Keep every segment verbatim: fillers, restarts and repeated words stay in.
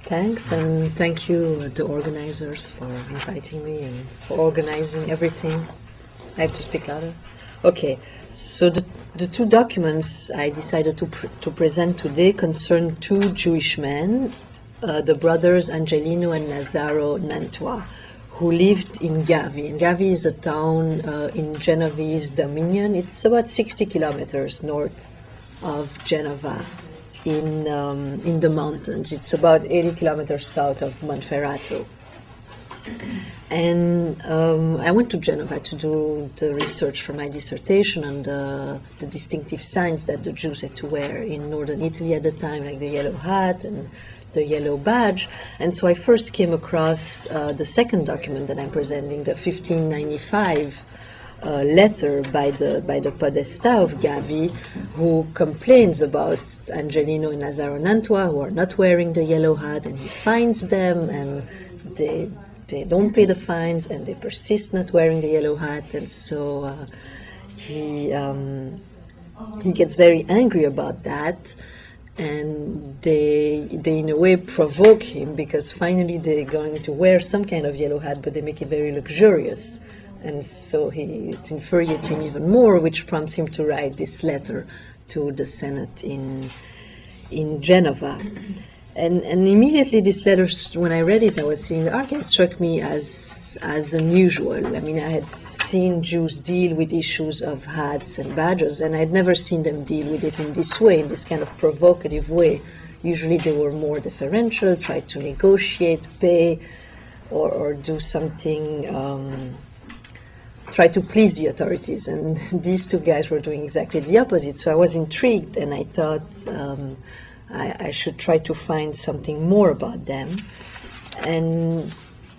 Thanks, and thank you, uh, the organizers, for inviting me and for organizing everything. I have to speak louder. Okay, so the, the two documents I decided to, pr to present today concern two Jewish men, uh, the brothers Angelino and Lazaro Nantua, who lived in Gavi. And Gavi is a town uh, in Genoese dominion. It's about sixty kilometers north of Genova in, um, in the mountains. It's about eighty kilometers south of Monferrato. And um, I went to Genova to do the research for my dissertation on the, the distinctive signs that the Jews had to wear in northern Italy at the time, like the yellow hat and the yellow badge. And so I first came across uh, the second document that I'm presenting, the fifteen ninety-five uh, letter by the, by the podesta of Gavi, who complains about Angelino and Lazaro Nantua, who are not wearing the yellow hat, and he fines them, and they They don't pay the fines, and they persist not wearing the yellow hat, and so uh, he um, he gets very angry about that, and they they in a way provoke him, because finally they're going to wear some kind of yellow hat, but they make it very luxurious, and so he it infuriates him even more, which prompts him to write this letter to the Senate in in Genova. And, and immediately this letter, when I read it, I was seeing the archive, struck me as as unusual. I mean, I had seen Jews deal with issues of hats and badges, and I had never seen them deal with it in this way, in this kind of provocative way. Usually they were more deferential, tried to negotiate, pay, or, or do something, um, try to please the authorities. And these two guys were doing exactly the opposite. So I was intrigued, and I thought, um, I, I should try to find something more about them. And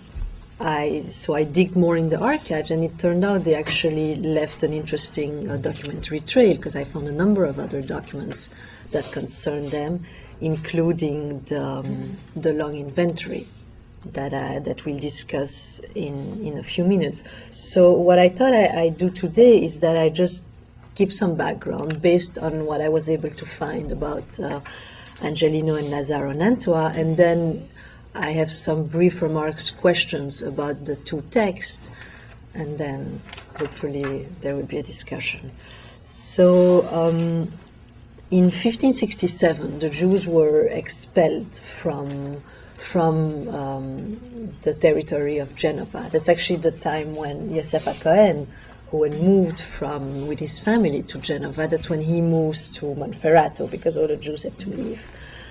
I, so I dig more in the archives, and it turned out they actually left an interesting uh, documentary trail, because I found a number of other documents that concern them, including the, um, the long inventory that, I, that we'll discuss in, in a few minutes. So what I thought I, I'd do today is that I just give some background based on what I was able to find about uh, Angelino and Lazaro Nantua, and then I have some brief remarks, questions about the two texts, and then hopefully there will be a discussion. So um, in fifteen sixty-seven, the Jews were expelled from, from um, the territory of Genova. That's actually the time when Yosef HaKohen, who had moved from with his family to Genova, that's when he moves to Monferrato, because all the Jews had to leave.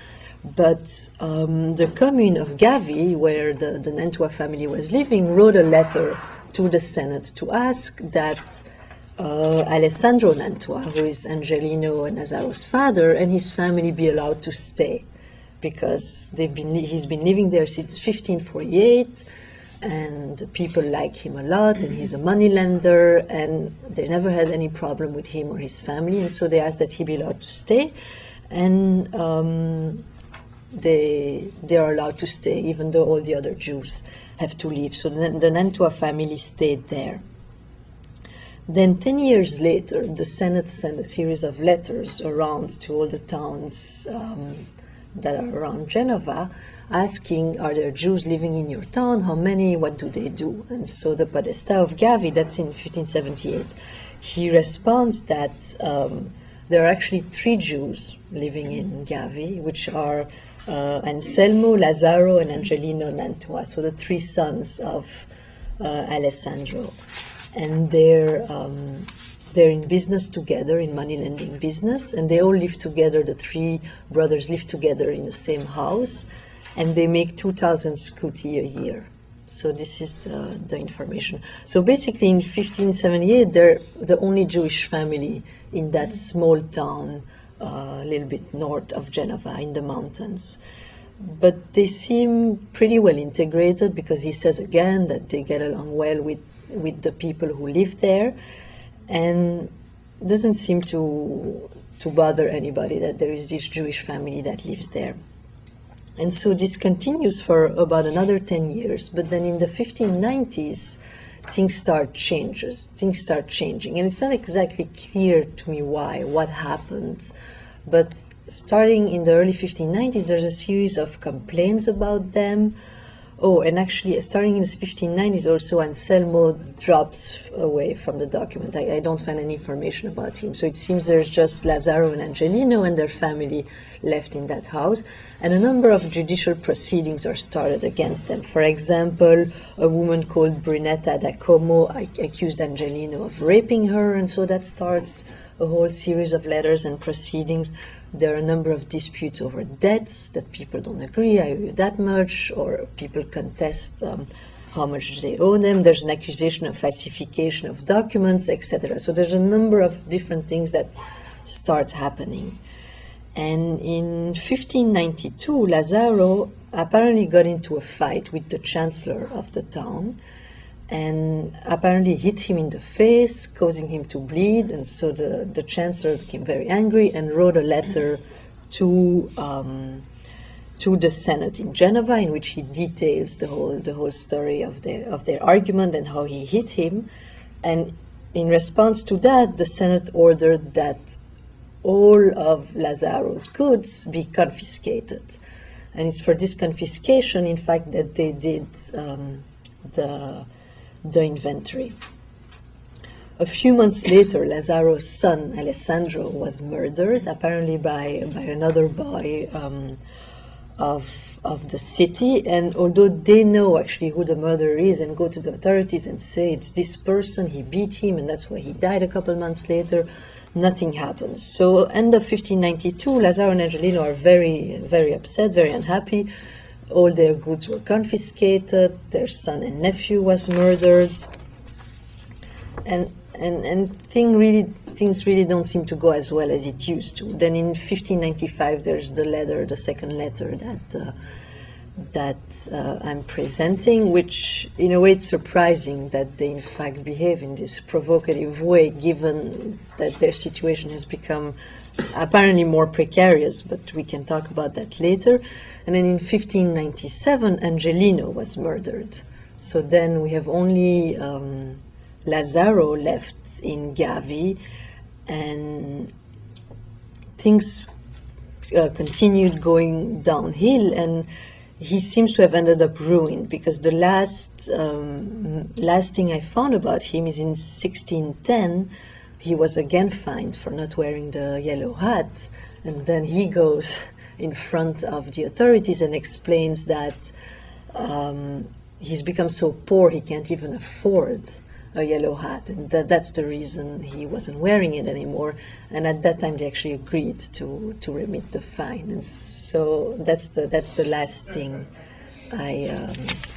But um, the commune of Gavi, where the, the Nantua family was living, wrote a letter to the Senate to ask that uh, Alessandro Nantua, who is Angelino and Lazaro's father, and his family be allowed to stay, because they've been, he's been living there since fifteen forty-eight, and people like him a lot, and he's a moneylender, and they never had any problem with him or his family, and so they asked that he be allowed to stay, and um, they they are allowed to stay, even though all the other Jews have to leave. So the, the Nantua family stayed there. Then ten years later, the Senate sent a series of letters around to all the towns um, that are around Genova, asking, are there Jews living in your town? How many? What do they do? And so the podesta of Gavi, that's in fifteen seventy-eight, he responds that um, there are actually three Jews living in Gavi, which are uh, Anselmo, Lazaro, and Angelino Nantua, so the three sons of uh, Alessandro. And they're, um, they're in business together, in money lending business, and they all live together, the three brothers live together in the same house, and they make two thousand scuti a year. So this is the, the information. So basically in fifteen seventy-eight, they're the only Jewish family in that small town, uh, a little bit north of Genova in the mountains. But they seem pretty well integrated, because he says again that they get along well with, with the people who live there, and doesn't seem to, to bother anybody that there is this Jewish family that lives there. And so this continues for about another ten years, but then in the fifteen nineties, things start changes, things start changing. And it's not exactly clear to me why, what happened, but starting in the early fifteen nineties, there's a series of complaints about them. Oh, and actually, starting in the fifteen nineties, also Anselmo drops away from the document. I, I don't find any information about him. So it seems there's just Lazaro and Angelino and their family left in that house. And a number of judicial proceedings are started against them. For example, a woman called Brunetta da Como accused Angelino of raping her, and so that starts a whole series of letters and proceedings. There are a number of disputes over debts that people don't agree, I owe you that much, or people contest um, how much they owe them. There's an accusation of falsification of documents, et cetera. So there's a number of different things that start happening. And in fifteen ninety-two, Lazaro apparently got into a fight with the chancellor of the town, and apparently hit him in the face, causing him to bleed. And so the, the chancellor became very angry and wrote a letter to um, to the Senate in Genova, in which he details the whole the whole story of their of their argument and how he hit him. And in response to that, the Senate ordered that all of Lazaro's goods be confiscated. And it's for this confiscation, in fact, that they did um, the the inventory. A few months later, Lazaro's son, Alessandro, was murdered, apparently by, by another boy um, of, of the city. And although they know actually who the murderer is and go to the authorities and say it's this person, he beat him, and that's why he died a couple months later, nothing happens. So end of fifteen ninety-two, Lazaro and Angelino are very, very upset, very unhappy. All their goods were confiscated, their son and nephew was murdered, and and and thing really things really don't seem to go as well as it used to. Then in fifteen ninety-five, there's the letter, the second letter that uh, that uh, I'm presenting, which in a way it's surprising that they in fact behave in this provocative way, given that their situation has become apparently more precarious, but we can talk about that later. And then in fifteen ninety-seven, Angelino was murdered. So then we have only um, Lazaro left in Gavi, and things uh, continued going downhill, and he seems to have ended up ruined, because the last, um, last thing I found about him is in sixteen ten, he was again fined for not wearing the yellow hat, and then he goes in front of the authorities and explains that um, he's become so poor he can't even afford a yellow hat, and that, that's the reason he wasn't wearing it anymore. And at that time they actually agreed to, to remit the fine, and so that's the that's the last thing I um,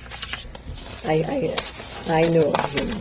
I, I I know of him.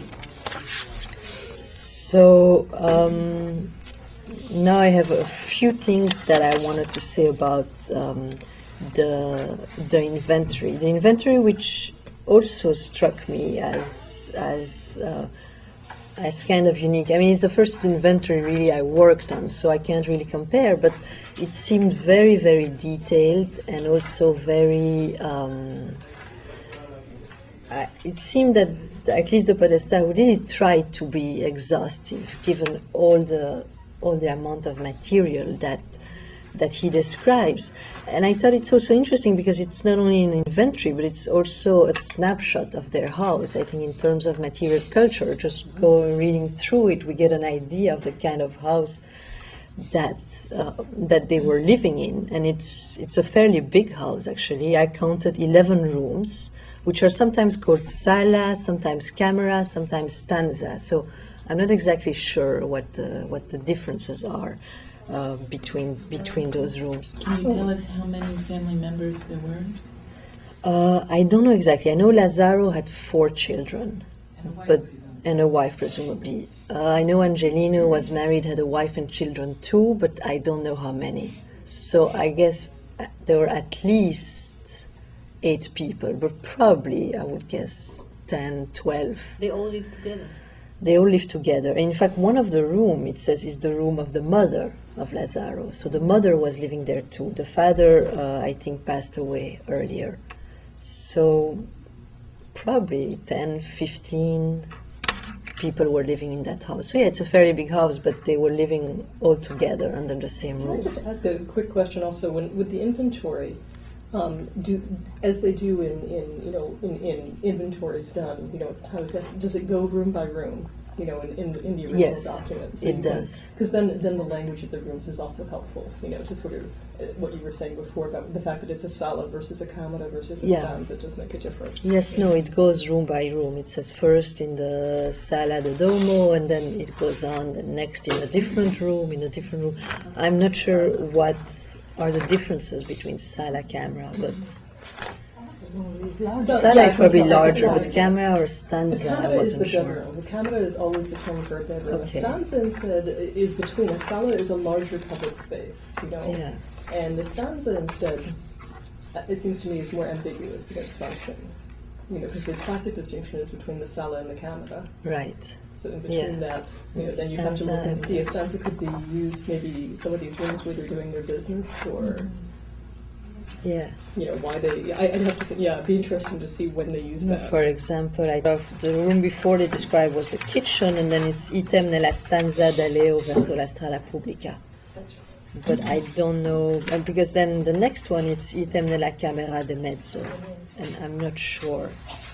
So um, now I have a few things that I wanted to say about um, the the inventory. The inventory, which also struck me as as uh, as kind of unique. I mean, it's the first inventory really I worked on, so I can't really compare. But it seemed very, very detailed, and also very. Um, I, it seemed that at least the podesta who did it tried to be exhaustive, given all the all the amount of material that that he describes. And I thought it's also interesting because it's not only an inventory, but it's also a snapshot of their house. I think in terms of material culture, just go reading through it, we get an idea of the kind of house that uh, that they were living in. And it's it's a fairly big house, actually. I counted eleven rooms, which are sometimes called sala, sometimes camera, sometimes stanza. So I'm not exactly sure what the, what the differences are uh, between between those rooms. Can you tell us how many family members there were? Uh, I don't know exactly. I know Lazaro had four children, And a wife, but and a wife presumably. Uh, I know Angelino was married, had a wife and children too, but I don't know how many. So I guess there were at least eight people, but probably I would guess ten, twelve. They all live together. They all live together. In fact, one of the room, it says, is the room of the mother of Lazaro. So the mother was living there too. The father, uh, I think, passed away earlier. So probably ten, fifteen people were living in that house. So yeah, it's a fairly big house, but they were living all together under the same Can I roof. just ask a quick question also? When, with the inventory, um, do as they do in, in you know in, in inventories done, you know, at the time of death, does it go room by room? You know, in, in, the, in the original Yes, documents. it does. Because then, then the language of the rooms is also helpful. You know, to sort of uh, what you were saying before about the fact that it's a sala versus a camera versus a Yeah. stanza does make a difference. Yes, no, it goes room by room. It says first in the Sala de Domo, and then it goes on the next in a different room, in a different room. I'm not sure what are the differences between Sala, camera, but So, Sala yeah, is probably yeah, larger, yeah. but camera or The stanza, I camera is the wasn't sure. bedroom. The camera is always the term for a bedroom. Okay. A stanza instead is between. A sala is a larger public space, you know. Yeah. And the stanza instead, uh, it seems to me, is more ambiguous in its function. You know, because the classic distinction is between the sala and the camera. Right. So in between Yeah. that, you know, then you have to Stanza look and and- see. A stanza could be used maybe some of these rooms where they're doing their business, or Yeah. you know why they. I, I'd have to. Think, yeah, it'd be interesting to see when they use No, that. for example, I thought the room before they described was the kitchen, and then it's item nella stanza da Leo verso la strada pubblica. That's right. But I don't know, and because then the next one it's item nella camera de mezzo, and I'm not sure.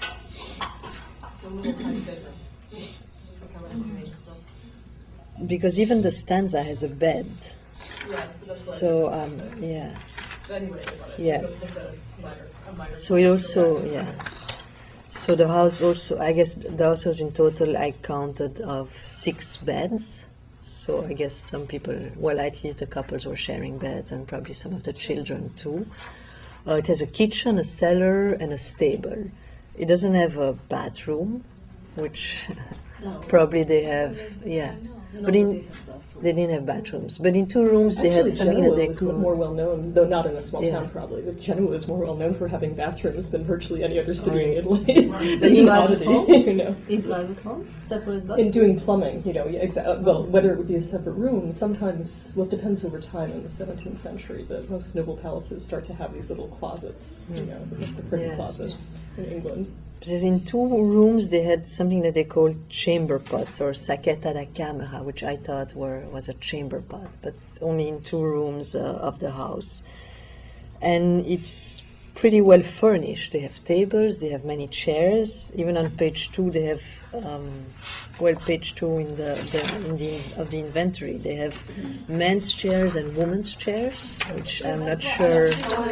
Because even the stanza has a bed. So, um, yeah. Yes. So it also, yeah. So the house also, I guess the house was in total, I counted, of six beds. So I guess some people, well, at least the couples were sharing beds, and probably some of the children too. Uh, it has a kitchen, a cellar, and a stable. It doesn't have a bathroom, which probably they have, yeah. But in they didn't have bathrooms. But in two rooms they Actually, had something Genoa that they was could. more well known, though not in a small Yeah. town probably, but Genoa is more well known for having bathrooms than virtually any other city Right. in Italy. In It's an private oddity, homes? you know. In private homes, separate In bathrooms? doing plumbing, you know, yeah, exa- well, whether it would be a separate room, sometimes, well, it depends over time. In the seventeenth century, the most noble palaces start to have these little closets, you know, the, the privy Yes. closets in England. Because in two rooms they had something that they called chamber pots or sacchetta da camera, which I thought were was a chamber pot, but it's only in two rooms uh, of the house. And it's pretty well furnished. They have tables, they have many chairs. Even on page two they have, um, well, page two in the, the, in the of the inventory, they have men's chairs and women's chairs, which I'm not sure.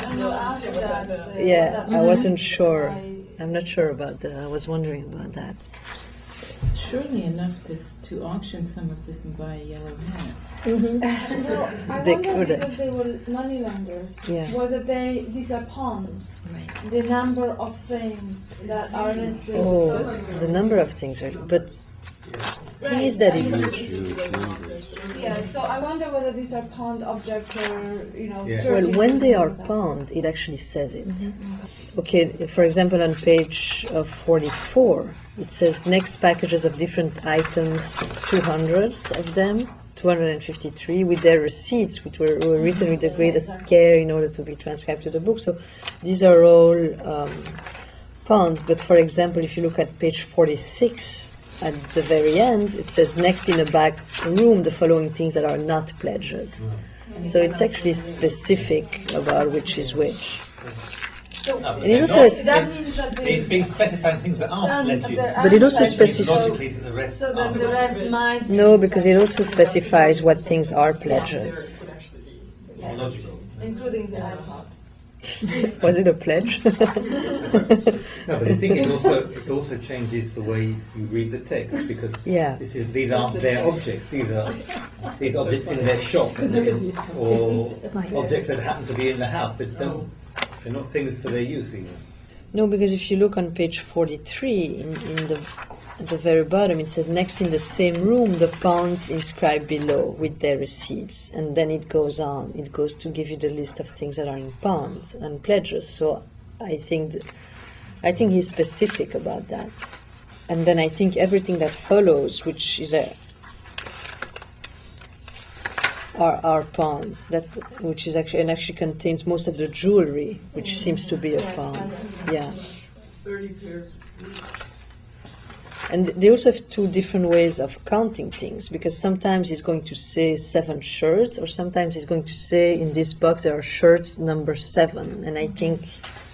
Yeah, I wasn't sure. I'm not sure about that. I was wondering about that. Surely enough to, to auction some of this and buy a yellow hat. Well, I They wonder could have. because they were moneylenders, Yeah. whether they these are pawns, Right. the number of things that are listed. Oh, the number of things are. But the thing is that it's. Yeah, so I wonder whether these are pawned objects or you know. Yeah. Well, searches when and they things are like that. pawned, it actually says it. Okay, for example, on page uh, forty-four, it says next packages of different items, two hundred of them, two hundred fifty-three, with their receipts, which were, were written with the greatest care in order to be transcribed to the book. So these are all um, pawns. But for example, if you look at page forty-six, at the very end, it says next in the back room the following things that are not pledges. So it's actually specific about which is which. So No, but And it they're also not. has- that means that It's they. being specifying things that aren't um, pledges. there But it are also pledges, specifies- so- Logically, that the rest So that aren't. the rest might. No, because it also specifies what things are pledges. Yeah, Logical. including the iPod. Was it a pledge? No, but the thing is also, it also changes the way you read the text, because Yeah. this is, these aren't their objects, these are these objects in their shop, or objects that happen to be in the house. They don't, they're not things for their use even. No, because if you look on page forty-three, in, in the at the very bottom, it says next in the same room, the pounds inscribed below with their receipts, and then it goes on. It goes to give you the list of things that are in pounds and pledges. So I think, th- I think he's specific about that. And then I think everything that follows, which is a are are pounds, that which is actually and actually contains most of the jewelry, which seems to be a pound. Yeah. thirty pairs. And they also have two different ways of counting things, because sometimes he's going to say seven shirts, or sometimes he's going to say in this box there are shirts number seven. And I think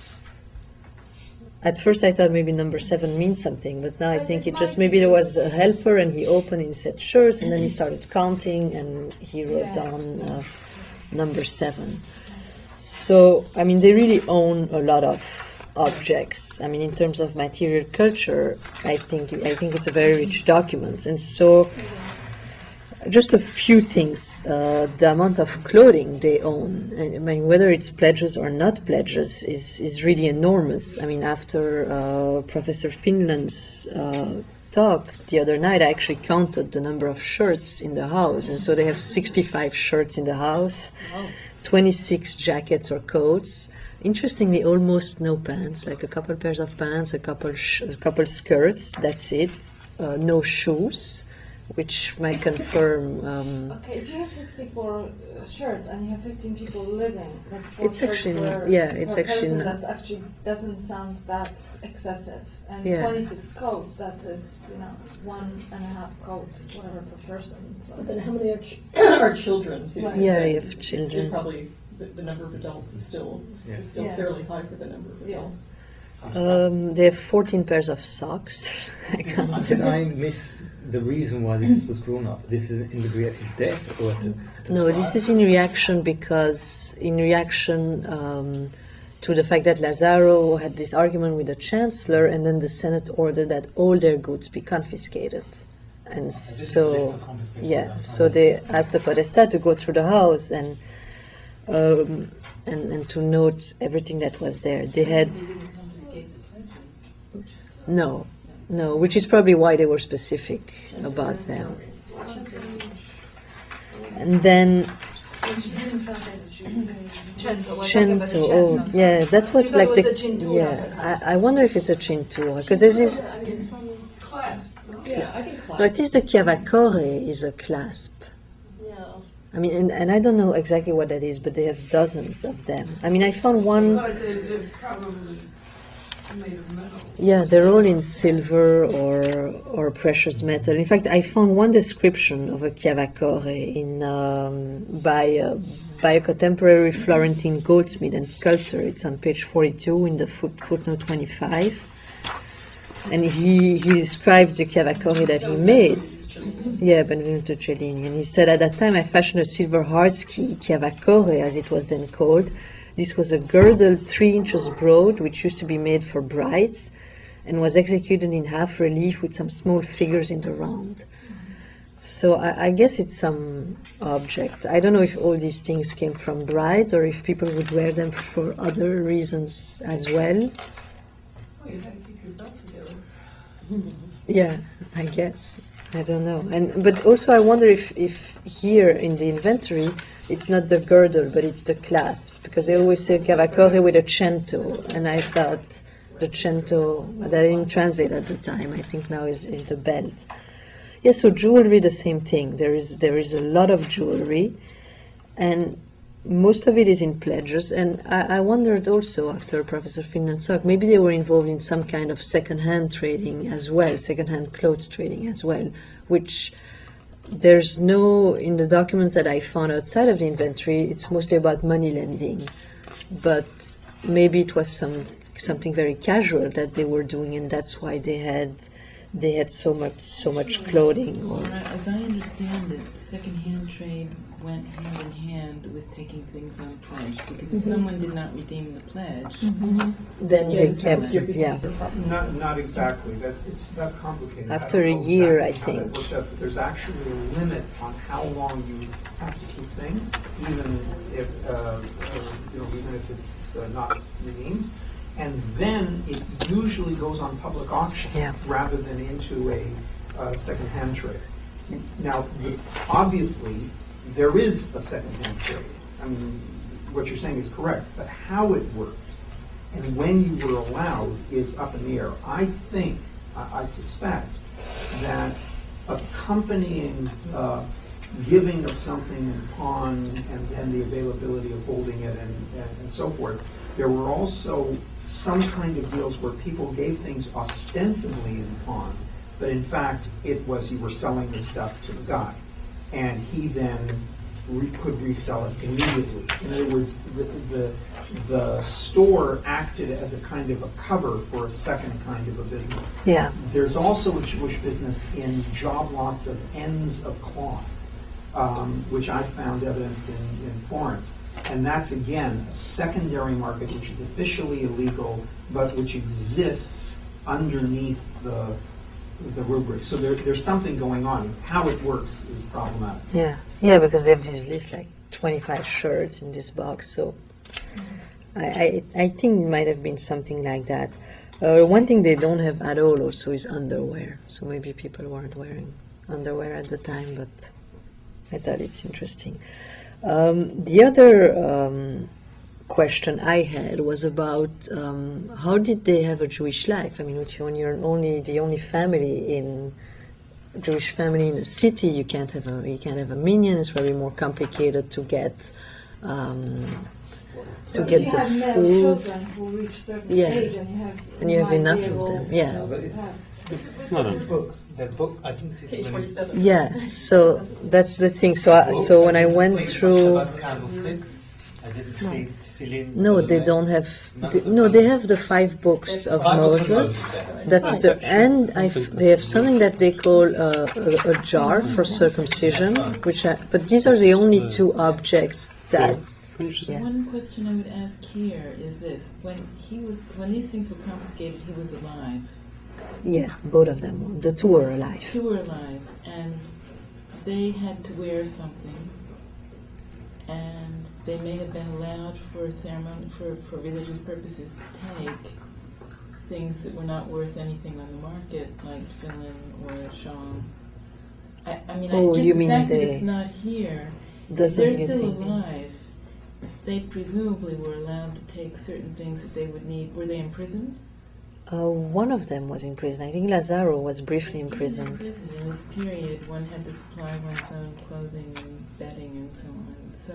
at first I thought maybe number seven means something, but now I But think it it just might maybe be there was a helper and he opened and said shirts, and then he started counting and he wrote Yeah. down uh, number seven. So I mean they really own a lot of objects. I mean, in terms of material culture, I think I think it's a very rich document. And so, just a few things: uh, the amount of clothing they own. I mean, whether it's pledges or not pledges is is really enormous. I mean, after uh, Professor Finland's uh, talk the other night, I actually counted the number of shirts in the house, and so they have sixty-five shirts in the house, twenty-six jackets or coats. Interestingly, almost no pants, like a couple pairs of pants, a couple sh- a couple skirts, that's it. Uh, no shoes, which might confirm. Um, Okay, if you have sixty-four uh, shirts and you have fifteen people living, that's four It's shirts actually- per, yeah, it's per actually person. not- That's actually doesn't sound that excessive. And Yeah. twenty-six coats, that is, you know, one and a half coat, whatever per person. So. But then how many are, ch- are children too? Right. Yeah, you have It's- children. it's Probably the, the number of adults is still Yeah. is still Yeah. fairly high for the number of Yeah. adults. um, they have fourteen pairs of socks. I can't- Did I miss the reason why this was drawn up? This is in the at his death, or to, to No, this fire? is in reaction because in reaction um, to the fact that Lazaro had this argument with the chancellor, and then the Senate ordered that all their goods be confiscated. And so, yeah, so they asked the podesta to go through the house and um, and, and to note everything that was there. They had Confiscate the pledges. no, no, which is probably why they were specific about them. And then Cento, oh, yeah, that was like the, yeah, I, I wonder if it's a cintura, because this is, Yeah, I think no, it is the chiavacore is a clasp. Yeah. I mean, and, and I don't know exactly what that is, but they have dozens of them. I mean, I found one, They're probably made of metal. yeah, they're all in silver or or precious metal. In fact, I found one description of a chiavacore in um, by a, by a contemporary Florentine goldsmith and sculptor. It's on page forty-two in the foot, footnote twenty-five. And he, he describes the chiavacore that he made. Yeah, Benvenuto Cellini. And he said, at that time I fashioned a silver hardski chiavacore, as it was then called. This was a girdle three inches broad, which used to be made for brides, and was executed in half relief with some small figures in the round. So I, I guess it's some object. I don't know if all these things came from brides or if people would wear them for other reasons as well. Oh, you had to keep your belt together. Yeah, I guess. I don't know. And but also I wonder if, if here in the inventory it's not the girdle but it's the clasp, because they always say chiavacore with a cento, and I thought the cento, that I didn't translate at the time, I think now is, is the belt. Yeah, so jewelry, the same thing. There is there is a lot of jewelry, and most of it is in pledges. And I, I wondered also, after Professor Finland's talk, maybe they were involved in some kind of second-hand trading as well, second-hand clothes trading as well, which there's no, in the documents that I found outside of the inventory, it's mostly about money lending. But maybe it was some something very casual that they were doing, and that's why they had they had so much so much clothing. Or As I understand it, second-hand trade went hand in hand with taking things on pledge, because if someone did not redeem the pledge, then Yeah, they it's kept it's your- it. Yeah. it's your property. Not, not exactly. That it's that's complicated. I After don't a know year, exactly I how that think. works out, but there's actually a limit on how long you have to keep things, even if uh, uh, you know, even if it's uh, not redeemed. And then it usually goes on public auction Yeah. rather than into a uh, second-hand trade. Now, the, obviously, there is a second-hand trade. I mean, what you're saying is correct, but how it worked and when you were allowed is up in the air. I think, I, I suspect, that accompanying uh, giving of something in pawn and, and the availability of holding it and, and, and so forth, there were also some kind of deals where people gave things ostensibly in pawn, but in fact, it was you were selling the stuff to the guy, and he then re- could resell it immediately. In other words, the, the the store acted as a kind of a cover for a second kind of a business. Yeah. There's also a Jewish business in job lots of ends of cloth, um, which I found evidenced in, in Florence. And that's, again, a secondary market which is officially illegal, but which exists underneath the the rubric. So there, there's something going on. How it works is problematic. Yeah, yeah, because they have this list like twenty-five shirts in this box. So I, I, I think it might have been something like that. Uh, one thing they don't have at all also is underwear. So maybe people weren't wearing underwear at the time, but I thought it's interesting. Um, the other um, question I had was about um, how did they have a Jewish life? I mean, when you're only the only family in Jewish family in a city, you can't have a you can't have a minyan. It's very more complicated to get um, to But get if you the have male food. children who reach certain Yeah. age and you have And you have might enough be of able them, yeah. to But it's- have- It's not a book, the book, I think it's Page when- forty-seven. Yeah, so that's the thing. So I, so when I went Say through. about candlesticks, I didn't see tefillin. No, they don't have. They, no, they have the five books of Five books of Moses. Moses. That's the and I. They have something that they call a, a, a jar for circumcision, which. I, but these are the only two objects that. Can you just Yeah. One question I would ask here is this: when he was, when these things were confiscated, he was alive. Yeah, both of them. were- The two are alive. Two were alive, and they had to wear something, and they may have been allowed for a ceremony, for, for religious purposes, to take things that were not worth anything on the market, like tefillin or a shawl. I, I mean, Oh, I, just you the mean fact that they- it's not here, if Doesn't they're you still think- alive, they presumably were allowed to take certain things that they would need. Were they imprisoned? Uh, one of them was in prison. I think Lazaro was briefly imprisoned. In prison, in this period, one had to supply one's own clothing and bedding and so on. So,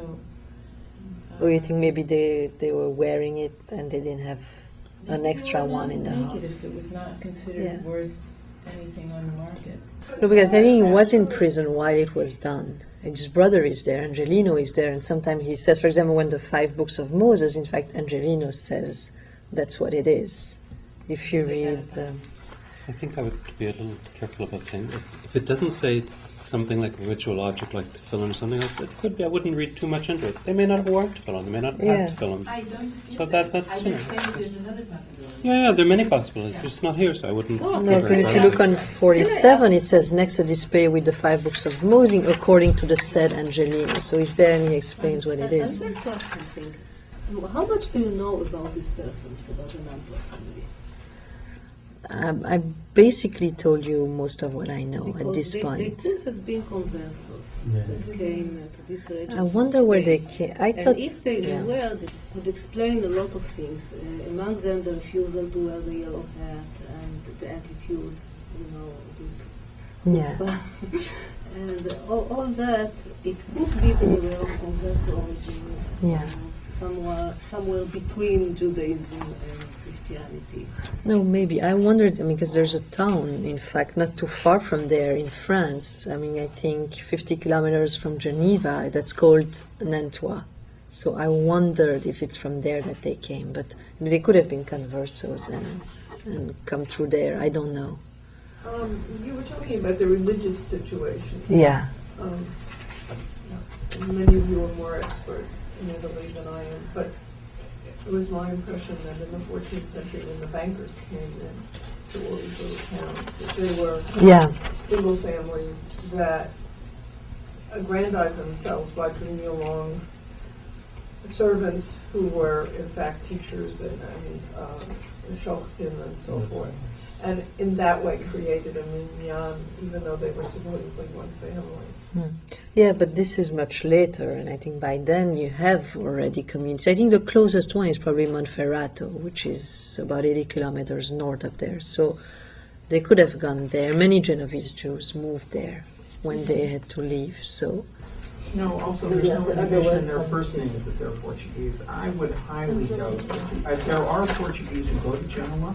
Or you uh, think maybe they they were wearing it and they didn't have an maybe extra they were one allowed in the to take house? it if it was not considered Yeah. worth anything on the market. No, because I think he was in prison while it was done. And his brother is there, Angelino is there, and sometimes he says, for example, when the five books of Moses, in fact, Angelino says that's what it is. If you read, um, I think I would be a little careful about saying if, if it doesn't say something like a ritual object like tefillin or something else, it could be. I wouldn't read too much into it. They may not have worn tefillin. They may not have Yeah. tefillin. I don't dispute So that. that- that's, I you just know. think there's another possibility. Yeah, yeah. There are many possibilities. It's not here, so I wouldn't. No, no, go but if very you far. look on forty-seven, it says next a display with the five books of Moses according to the said Angelino. So he's there and he explains what it is. Another question thing. How much do you know about these persons, about the Nantua family? Um, I basically told you most of what I know at Because this they, point. They could have been conversos that came uh, to this region. I from wonder where they Spain. came. I And thought, if they yeah. were, they could explain a lot of things. Uh, among them, the refusal to wear the yellow hat and the attitude, you know, with yeah. chutzpah. And all, all that, it could be they were of converso origins, Yeah. uh, somewhere, somewhere between Judaism and Christianity. No, maybe. I wondered, I mean, because there's a town, in fact, not too far from there in France. I mean, I think fifty kilometers from Geneva, that's called Nantua. So I wondered if it's from there that they came. But I mean, they could have been conversos and, and come through there. I don't know. Um, you were talking about the religious situation. Yeah. Um, and many of you are more expert in Italy than I am, but it was my impression that in the fourteenth century, when the bankers came in to all these little towns, that they were Yeah. single families that aggrandize themselves by bringing along servants who were in fact teachers and, and um, shochem and so forth. And in that way created a minyan, even though they were supposedly one family. Hmm. Yeah, but this is much later, and I think by then you have already communities. I think the closest one is probably Monferrato, which is about eighty kilometers north of there. So they could have gone there. Many Genovese Jews moved there when they had to leave. So No, also there's no indication in their first names that they're Portuguese. I would highly doubt, uh, there are Portuguese who go to Genoa,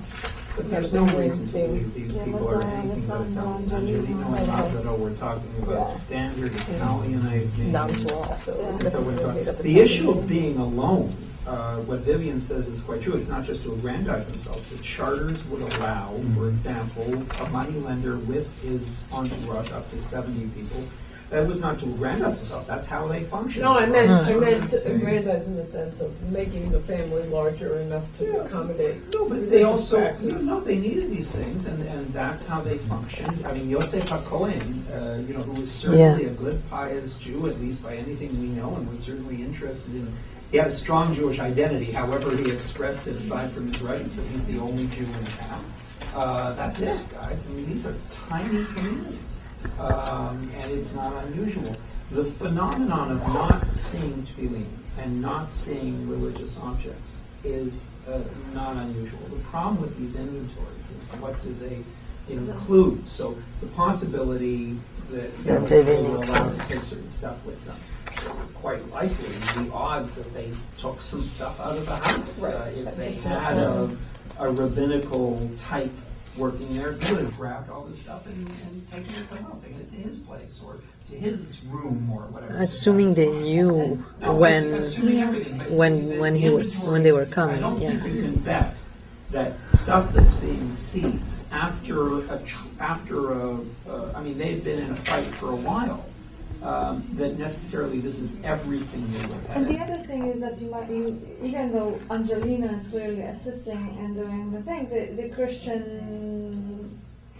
But there's no reason to Same. believe these Yeah, people are Lazaro, anything but Lazaro, Italian. Angelino and Angelo. Lazaro, we're talking Yeah. about standard Italianate names. Nantua also. Yeah. It's And so definitely it's, uh, made up the Italian issue of name. being alone, uh, what Vivian says is quite true. It's not just to aggrandize themselves. The charters would allow, for example, a moneylender with his entourage up to seventy people. That was not to aggrandize themselves. That's how they function. No, I meant, I Servants, meant to they- aggrandize in the sense of making the family larger enough to Yeah. accommodate. No, but they religious also, practice. no, they needed these things, and, and that's how they functioned. I mean, Yosef HaKohen, uh, you know, who was certainly a good, pious Jew, at least by anything we know, and was certainly interested in, he had a strong Jewish identity, however he expressed it aside from his writings, but he's the only Jew in town. Uh, that's it, guys. I mean, these are tiny communities, um, and it's not unusual. The phenomenon of not seeing tefillin and not seeing religious objects is uh, not unusual. The problem with these inventories is what do they include? So the possibility that you That know, they they didn't were allowed include. to take certain stuff with them. So quite likely, the odds that they took some stuff out of the house. Right. Uh, if That they just had happened. a, a rabbinical type working there, he would have grabbed all this stuff and, and taken it somewhere else, taken it to his place or to his room or whatever. Assuming they knew No, when assuming everything, but when- the- when the he was- when they were inventories, coming, I don't yeah. think you can bet that stuff that's being seized after a tr- after a, uh, I mean, they've been in a fight for a while. Um, that necessarily this is everything they would have And the had. other thing is that you might, you even though Angelina is clearly assisting and doing the thing, the, the Christian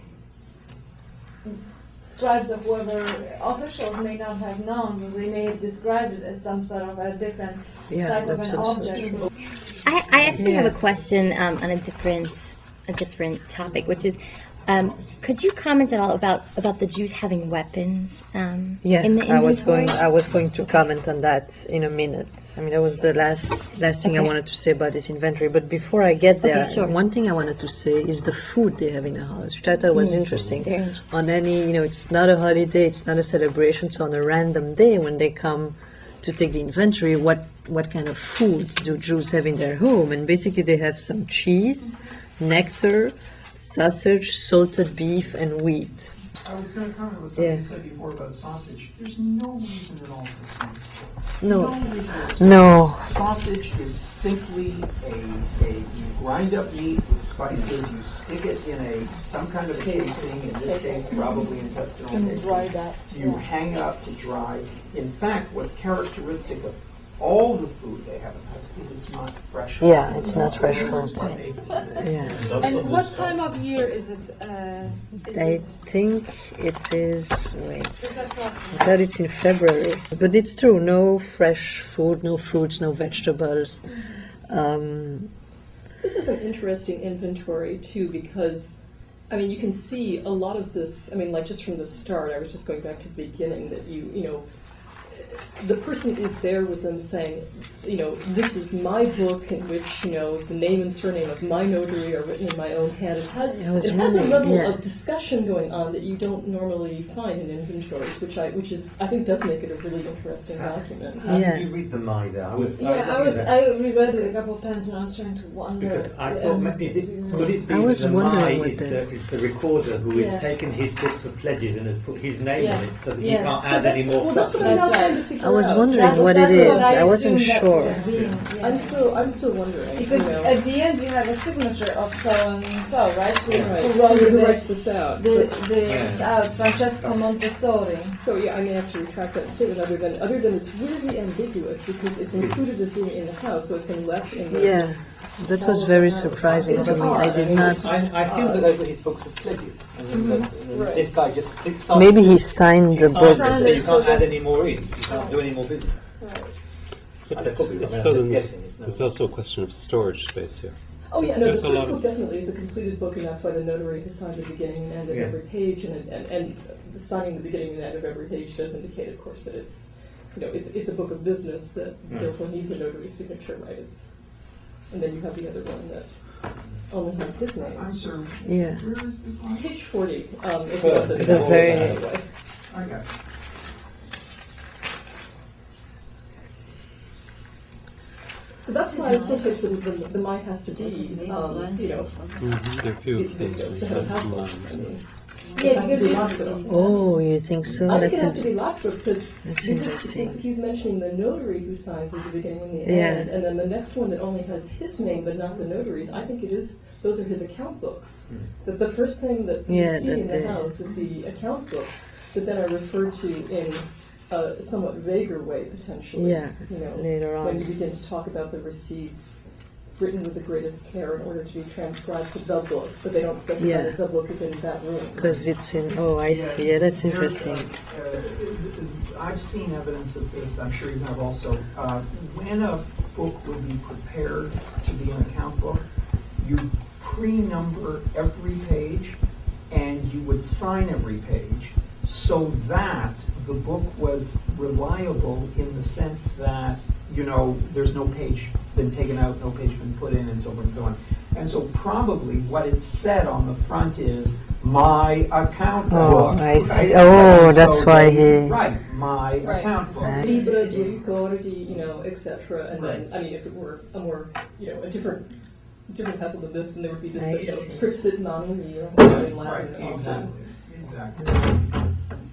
scribes or whoever officials may not have known, but they may have described it as some sort of a different Yeah, type of that's an also object. true. I, I actually have Yeah. a question um, on a different a different topic, which is, um, could you comment at all about about the Jews having weapons? Um, Yeah, in the I was going. inventory? I was going to comment on that in a minute. I mean, that was the last last thing I Okay. wanted to say about this inventory. But before I get there, Okay, sure. one thing I wanted to say is the food they have in the house, which I thought was interesting. Very interesting. On any, you know, it's not a holiday, it's not a celebration. So on a random day when they come to take the inventory, what what kind of food do Jews have in their home? And basically, they have some cheese, nectar, sausage, salted beef, and wheat. I was going to comment on something Yeah. you said before about sausage. There's no reason at all for sausage. No. reason at all. No. Sausage is simply a, a you grind up meat with spices, you stick it in a some kind of a casing, in this case probably intestinal And casing. dry that. You hang it up to dry. In fact, what's characteristic of all the food they have in the house is it's not fresh food. Yeah, it's not fresh food. Right. Yeah. And what time of year is it? Uh, is I it? think it is. Wait. Is that I possible? thought it's in February, but it's true. No fresh food, no fruits, no vegetables. Um, This is an interesting inventory too, because I mean you can see a lot of this. I mean, like just from the start, I was just going back to the beginning that you you know the person is there with them saying, you know, this is my book in which, you know, the name and surname of my notary are written in my own hand. It has, It was it has a really- level yeah. of discussion going on that you don't normally find in inventories, which I, which is, I think does make it a really interesting document. How Yeah. did you read the Maida? I was. Yeah, I looking was. at that I reread it a couple of times, and I was trying to wonder. because I thought, um, ma- is it could it be I was that the wondering Mai what is the- the, is the recorder who has Yeah. taken his books of pledges and has put his name on it, Yes, so that he yes. can't So add any that's, more well, stuff. that's what to I'm it. now That's trying right. to figure I was out. wondering That's, what that's it is. what I, I wasn't assumed that sure. would have been, yeah. I'm still, I'm still wondering. Because you know. at the end you have a signature of so and so, right? Who, Right. who wrote Who the, writes this out? the, But- this Yeah. out, Francesco Montessori. So yeah, I may have to retract that statement. Other than other than it's weirdly ambiguous because it's included as being in the house, so it's been left in the. yeah, that was very surprising to me. I did not. I, I assumed that those were his books of pledges, and then that, and then Right. this guy just sits. Maybe he signed the He signs it, so books. you can't add any more in. You can't do any more business. Right. And they probably wrong. So I'm then just guessing. It's there's not- also a question of storage space here. Oh yeah, no, There's the a first lot book of- definitely is a completed book, and that's why the notary has signed the beginning and end of Yeah. every page, and, and and signing the beginning and end of every page does indicate, of course, that it's, you know, it's it's a book of business that Mm. therefore needs a notary signature, right? It's, and then you have the other one that only has his name. I'm sorry, Yeah. where is this line? Page forty. Um, if you want the, The very- anyway. I got it. So that's why I still think the, the, the might has to be, um, you know, Mm-hmm. There are a few it- things it- we to have a have in household. I mind. mean, Yeah, it has to be because- lots of. Oh, you think so? I think That's it has to in- be lots of because, That's because interesting. since he's mentioning the notary who signs at the beginning and the Yeah. end, and then the next one that only has his name but not the notary's, I think it is, those are his account books. That the first thing that you Yeah, see that in the the- house is the account books that then are referred to in a somewhat vaguer way potentially. Yeah, You know, later on. when you begin to talk about the receipts written with the greatest care in order to be transcribed to the book, but they don't specify Yeah. that the book is in that room. Because it's in. Oh, I see. Yeah, that's There's, interesting. uh, uh, I've seen evidence of this, I'm sure you have also. Uh, When a book would be prepared to be an account book, you pre-number every page and you would sign every page so that the book was reliable in the sense that, you know, there's no page been taken out, no page been put in, and so forth and so on. And so probably what it said on the front is, my account Oh, book. I see. right? Oh, And that's so why they- he- Right, my Right. account book. I Libra see. di ricordi, you know, et cetera. And then, Right. I mean, if it were a more, you know, a different, different hassle than this, then there would be this, I you know, see. scripted nominally or in Right, Latin and all that. exactly, exactly.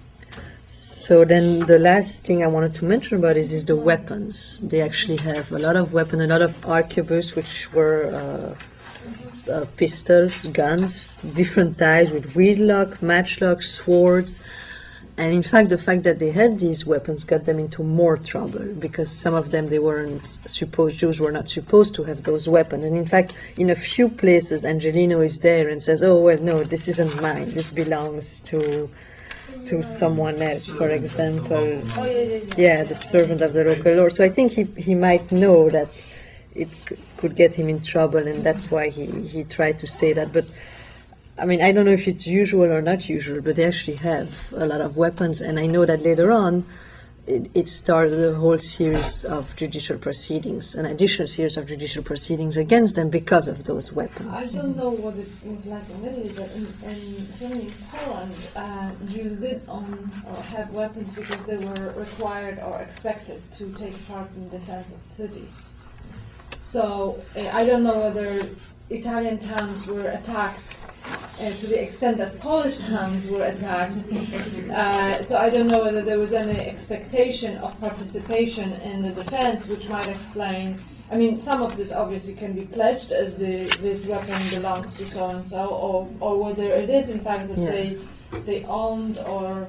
So then the last thing I wanted to mention about is, is the weapons. They actually have a lot of weapons, a lot of arquebus, which were uh, uh, pistols, guns, different types with wheel lock, matchlock, swords. And in fact, the fact that they had these weapons got them into more trouble because some of them, they weren't supposed, Jews were not supposed to have those weapons. And in fact, in a few places, Angelino is there and says, oh, well, no, this isn't mine. This belongs to to someone else, for example. Oh, yeah, yeah, yeah. Yeah, the servant of the local lord. So I think he, he might know that it c- could get him in trouble, and that's why he, he tried to say that. But I mean, I don't know if it's usual or not usual, but they actually have a lot of weapons, and I know that later on it, it started a whole series of judicial proceedings, an additional series of judicial proceedings against them because of those I weapons. don't know what it was like in Italy, but in, in certainly in Poland, uh, Jews did own or have weapons because they were required or expected to take part in defense of cities. So uh, I don't know whether Italian towns were attacked uh, to the extent that Polish towns were attacked. Uh, so I don't know whether there was any expectation of participation in the defense, which might explain. I mean, some of this obviously can be pledged as the this weapon belongs to so and so, or or whether it is in fact that Yeah. they they owned or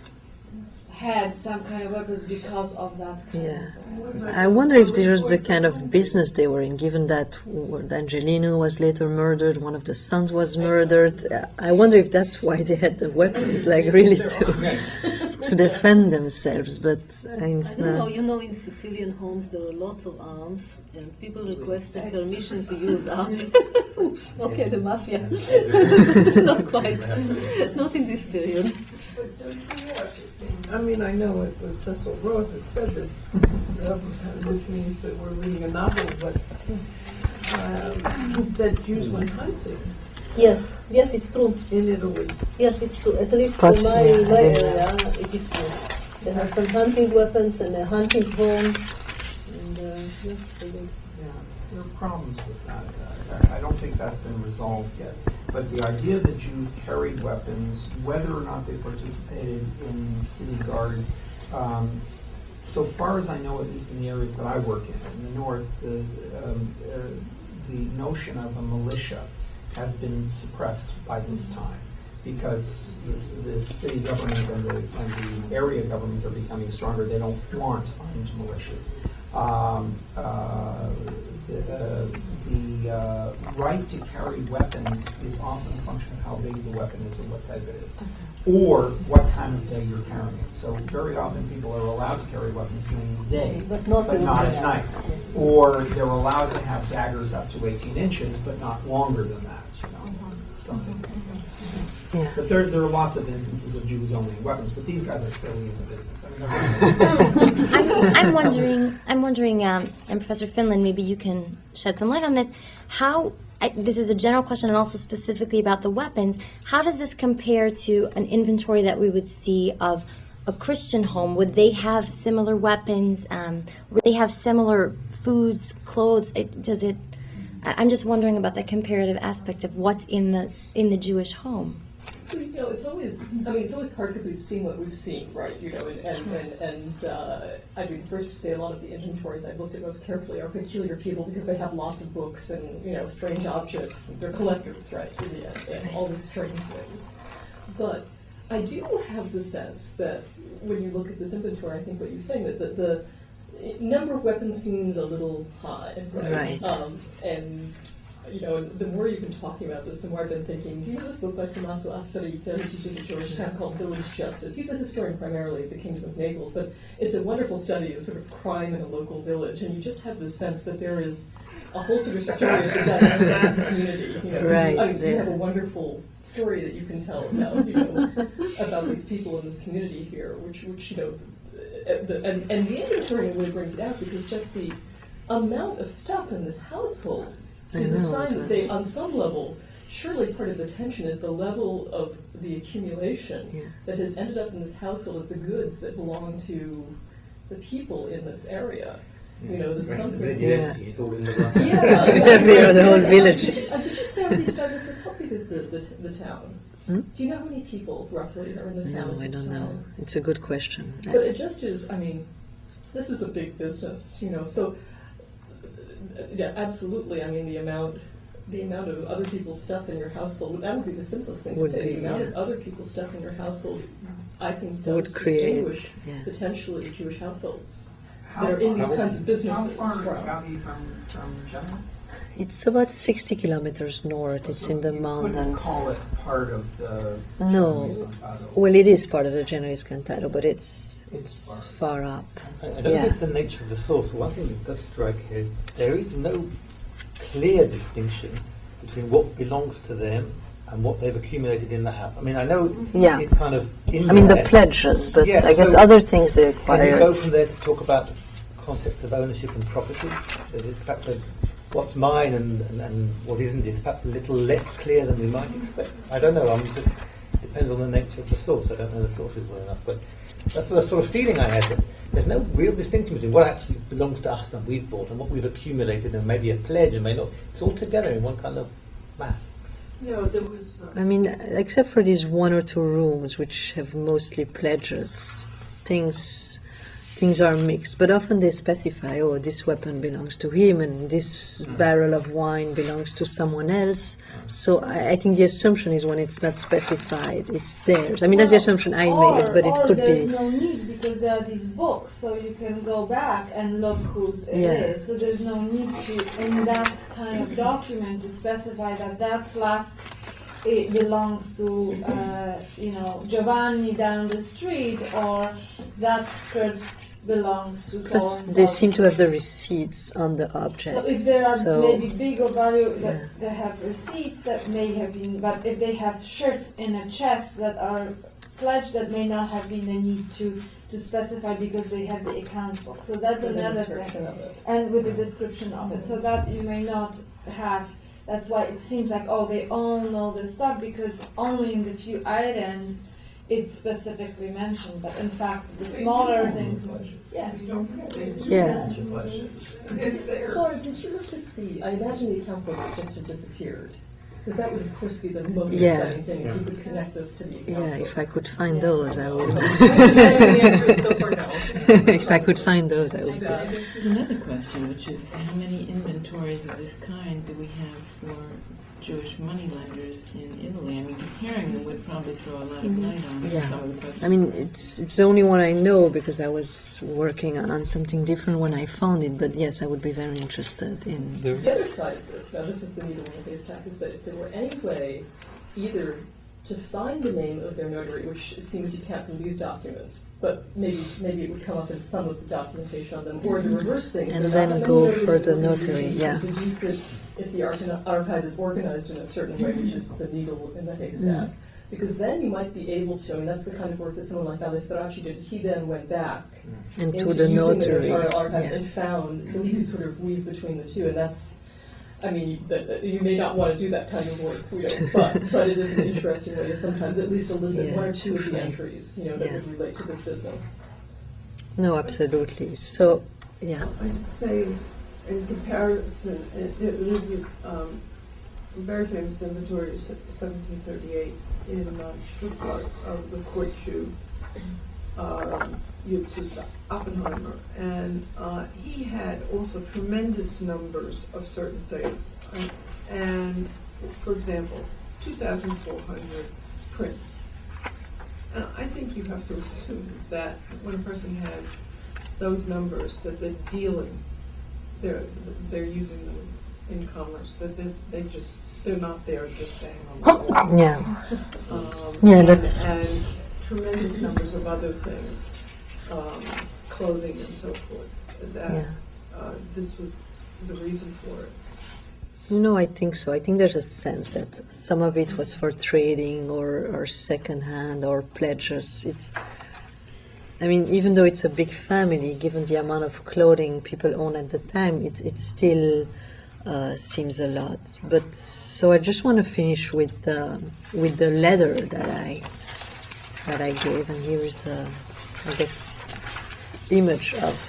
had some kind of weapons because of that kind Yeah. of I wonder if there's the kind of business they were in, given that Angelino was later murdered, one of the sons was murdered. I wonder if that's why they had the weapons, like really to to defend themselves. But uh, it's I don't know, not. you know, in Sicilian homes there are lots of arms, and people requested permission to use arms. Oops, okay, the mafia. Not quite. Not in this period. But don't you what? I mean, I know it was Cecil Roth who said this, um, which means that we're reading a novel, but um, that Jews went hunting Yes, yes, it's true. in Italy. Yes, it's true. At least Poss- in my, yeah, I my didn't area, it is true. They have some hunting weapons and a hunting home. And uh, yes, they do. Yeah, there are problems with that. I- I don't think that's been resolved yet. But the idea that Jews carried weapons, whether or not they participated in city guards, um, so far as I know, at least in the areas that I work in, in the north, the, um, uh, the notion of a militia has been suppressed by this time because this, the city governments and the, and the area governments are becoming stronger. They don't want armed militias. Um, uh, the uh, the uh, right to carry weapons is often a function of how big the weapon is or what type it is, or what time of day you're carrying it. So very often people are allowed to carry weapons during the day, But not but during not the at night. night. Or they're allowed to have daggers up to eighteen inches, but not longer than that, you know, something like that. Yeah. But there, there are lots of instances of Jews owning weapons, but these guys are clearly in the business. I mean, they're- I'm, I'm wondering, I'm wondering, um, and Professor Finland, maybe you can shed some light on this. How, I, this is a general question and also specifically about the weapons, how does this compare to an inventory that we would see of a Christian home? Would they have similar weapons? Um, would they have similar foods, clothes? It, does it? I- I'm just wondering about the comparative aspect of what's in the in the Jewish home. So, you know, it's always, I mean, it's always hard because we've seen what we've seen, right? You know, and, and, and, and uh, I'd be the first to say a lot of the inventories I've looked at most carefully are peculiar people because they have lots of books and, you know, strange objects. They're collectors, right, in the end, and all these strange things. But I do have the sense that when you look at this inventory, I think what you're saying, that the, the number of weapons seems a little high, right? Right. Um, and you know, and the more you've been talking about this, the more I've been thinking, do you know this book by Tommaso Asserita, who teaches at Georgetown, called Village Justice? He's a historian primarily of the Kingdom of Naples, but it's a wonderful study of sort of crime in a local village, and you just have this sense that there is a whole sort of story of the dynamic of this community. You know, Right, I mean, you yeah. have a wonderful story that you can tell about, you know, about these people in this community here, which, which you know, uh, the, and, and the inventory really brings it out because just the amount of stuff in this household I is a know, sign it that they, was- on some level, surely part of the tension is the level of the accumulation Yeah. that has ended up in this household of the goods that belong to the people in this area. You know, that Rest of the something. village Yeah. is empty, it's all in the one. Yeah, Yeah, the whole village is- Uh, did you say already, Douglas, this? How big is the, the, t- the town? Hmm? Do you know how many people roughly are in the town? No, at I this don't know. time? It's a good question. But it just is, I mean, this is a big business, you know, so, uh, yeah, absolutely, I mean, the amount, the amount of other people's stuff in your household, that would be the simplest thing to Would say, be, the amount of yeah. other people's stuff in your household, I think Would does create, distinguish yeah. potentially Jewish households How that are in far- these kinds of businesses. How far is from- Gavi from, from Genoa? It's about sixty kilometers north. It's in the You couldn't mountains. call it part of the No. Genoese Contado. Well, it is part of the Genoese Cantado, but it's it's far up. I I don't Yeah. know if it's the nature of the source. One thing that does strike here, there is no clear distinction between what belongs to them and what they've accumulated in the house. I mean, I know Yeah. it's kind of in I mean, the there. pledges, but Yeah, I guess so other things they Can you go acquired. from there to talk about concepts of ownership and property? That is perhaps a, what's mine and, and, and what isn't is perhaps a little less clear than we might expect. I don't know. I'm just depends on the nature of the source. I don't know the sources well enough, but that's the sort of feeling I had. That there's no real distinction between what actually belongs to us that we've bought and what we've accumulated and maybe a pledge and may not. It's all together in one kind of mass. No, there was, uh, I mean, except for these one or two rooms, which have mostly pledges, things things are mixed. But often they specify, oh, this weapon belongs to him, and this barrel of wine belongs to someone else. So I, I think the assumption is when it's not specified, it's theirs. I mean, that's the assumption I or, made, but it or could there's be. no need because there are these books, so you can go back and look whose it is. Yeah. So there's no need to, in that kind of document, to specify that that flask it belongs to, uh, you know, Giovanni down the street, or that skirt belongs to so Because and they so. seem to have the receipts on the objects. So if there are so- maybe bigger value that Yeah. they have receipts that may have been, but if they have shirts in a chest that are pledged, that may not have been the need to to specify because they have the account book. So that's with the another description thing, of it. and with the description of it, so that you may not have. That's why it seems like, oh, they all know this stuff because only in the few items it's specifically mentioned. But in fact, the smaller things, yeah. Yeah. Flora, did you look to see, I imagine the account books just have disappeared. Because that would, of course, be the most Yeah. exciting thing, if you could connect this to the account Yeah, book. if I could find those, I would. The answer is so far no. If I could find those, I would. There's another question, which is how many inventories of this kind do we have for Jewish moneylenders in Italy? I mean, comparing them would probably throw a lot of light on Yeah. some of the questions. I mean, it's it's the only one I know because I was working on something different when I found it. But yes, I would be very interested in. There, The other side of this, now this is the needle in the haystack, is that if there were any way either to find the name of their notary, which it seems you can't from these documents, but maybe maybe it would come up in some of the documentation on them, or the reverse thing. And there are then not many go notaries for the that would be notary, used to yeah. deduce it if the archi- archive is organized in a certain way, which is the needle in the haystack. Mm. Because then you might be able to, I mean, that's the kind of work that someone like Alistracci did, is he then went back And into to the using notary. the notarial archives Yeah. and found, so he could sort of weave between the two, and that's, I mean, you- that, that you may not want to do that kind of work, you know, but, but it is an interesting way to sometimes at least elicit Yeah, one or two to of the try. entries, you know, that Yeah. would relate to this business. No, absolutely. So, yeah. I just say, in comparison, it, it is a um, very famous inventory of seventeen thirty-eight in uh, Stuttgart of the court Jew, um, Justus Oppenheimer, and uh, he had also tremendous numbers of certain things. And, and for example, two thousand four hundred prints. And I think you have to assume that when a person has those numbers, that they're dealing, they're they're using them in commerce. That they they just they're not there just staying on the wall. Yeah. Um, Yeah, and, that's- and tremendous numbers of other things, um, clothing and so forth. That Yeah. uh, this was the reason for it. No, I think so. I think there's a sense that some of it was for trading or, or second-hand or pledges. It's, I mean, even though it's a big family, given the amount of clothing people own at the time, it, it still uh, seems a lot. But so I just want to finish with the, with the letter that I that I gave, and here is a, I guess, image of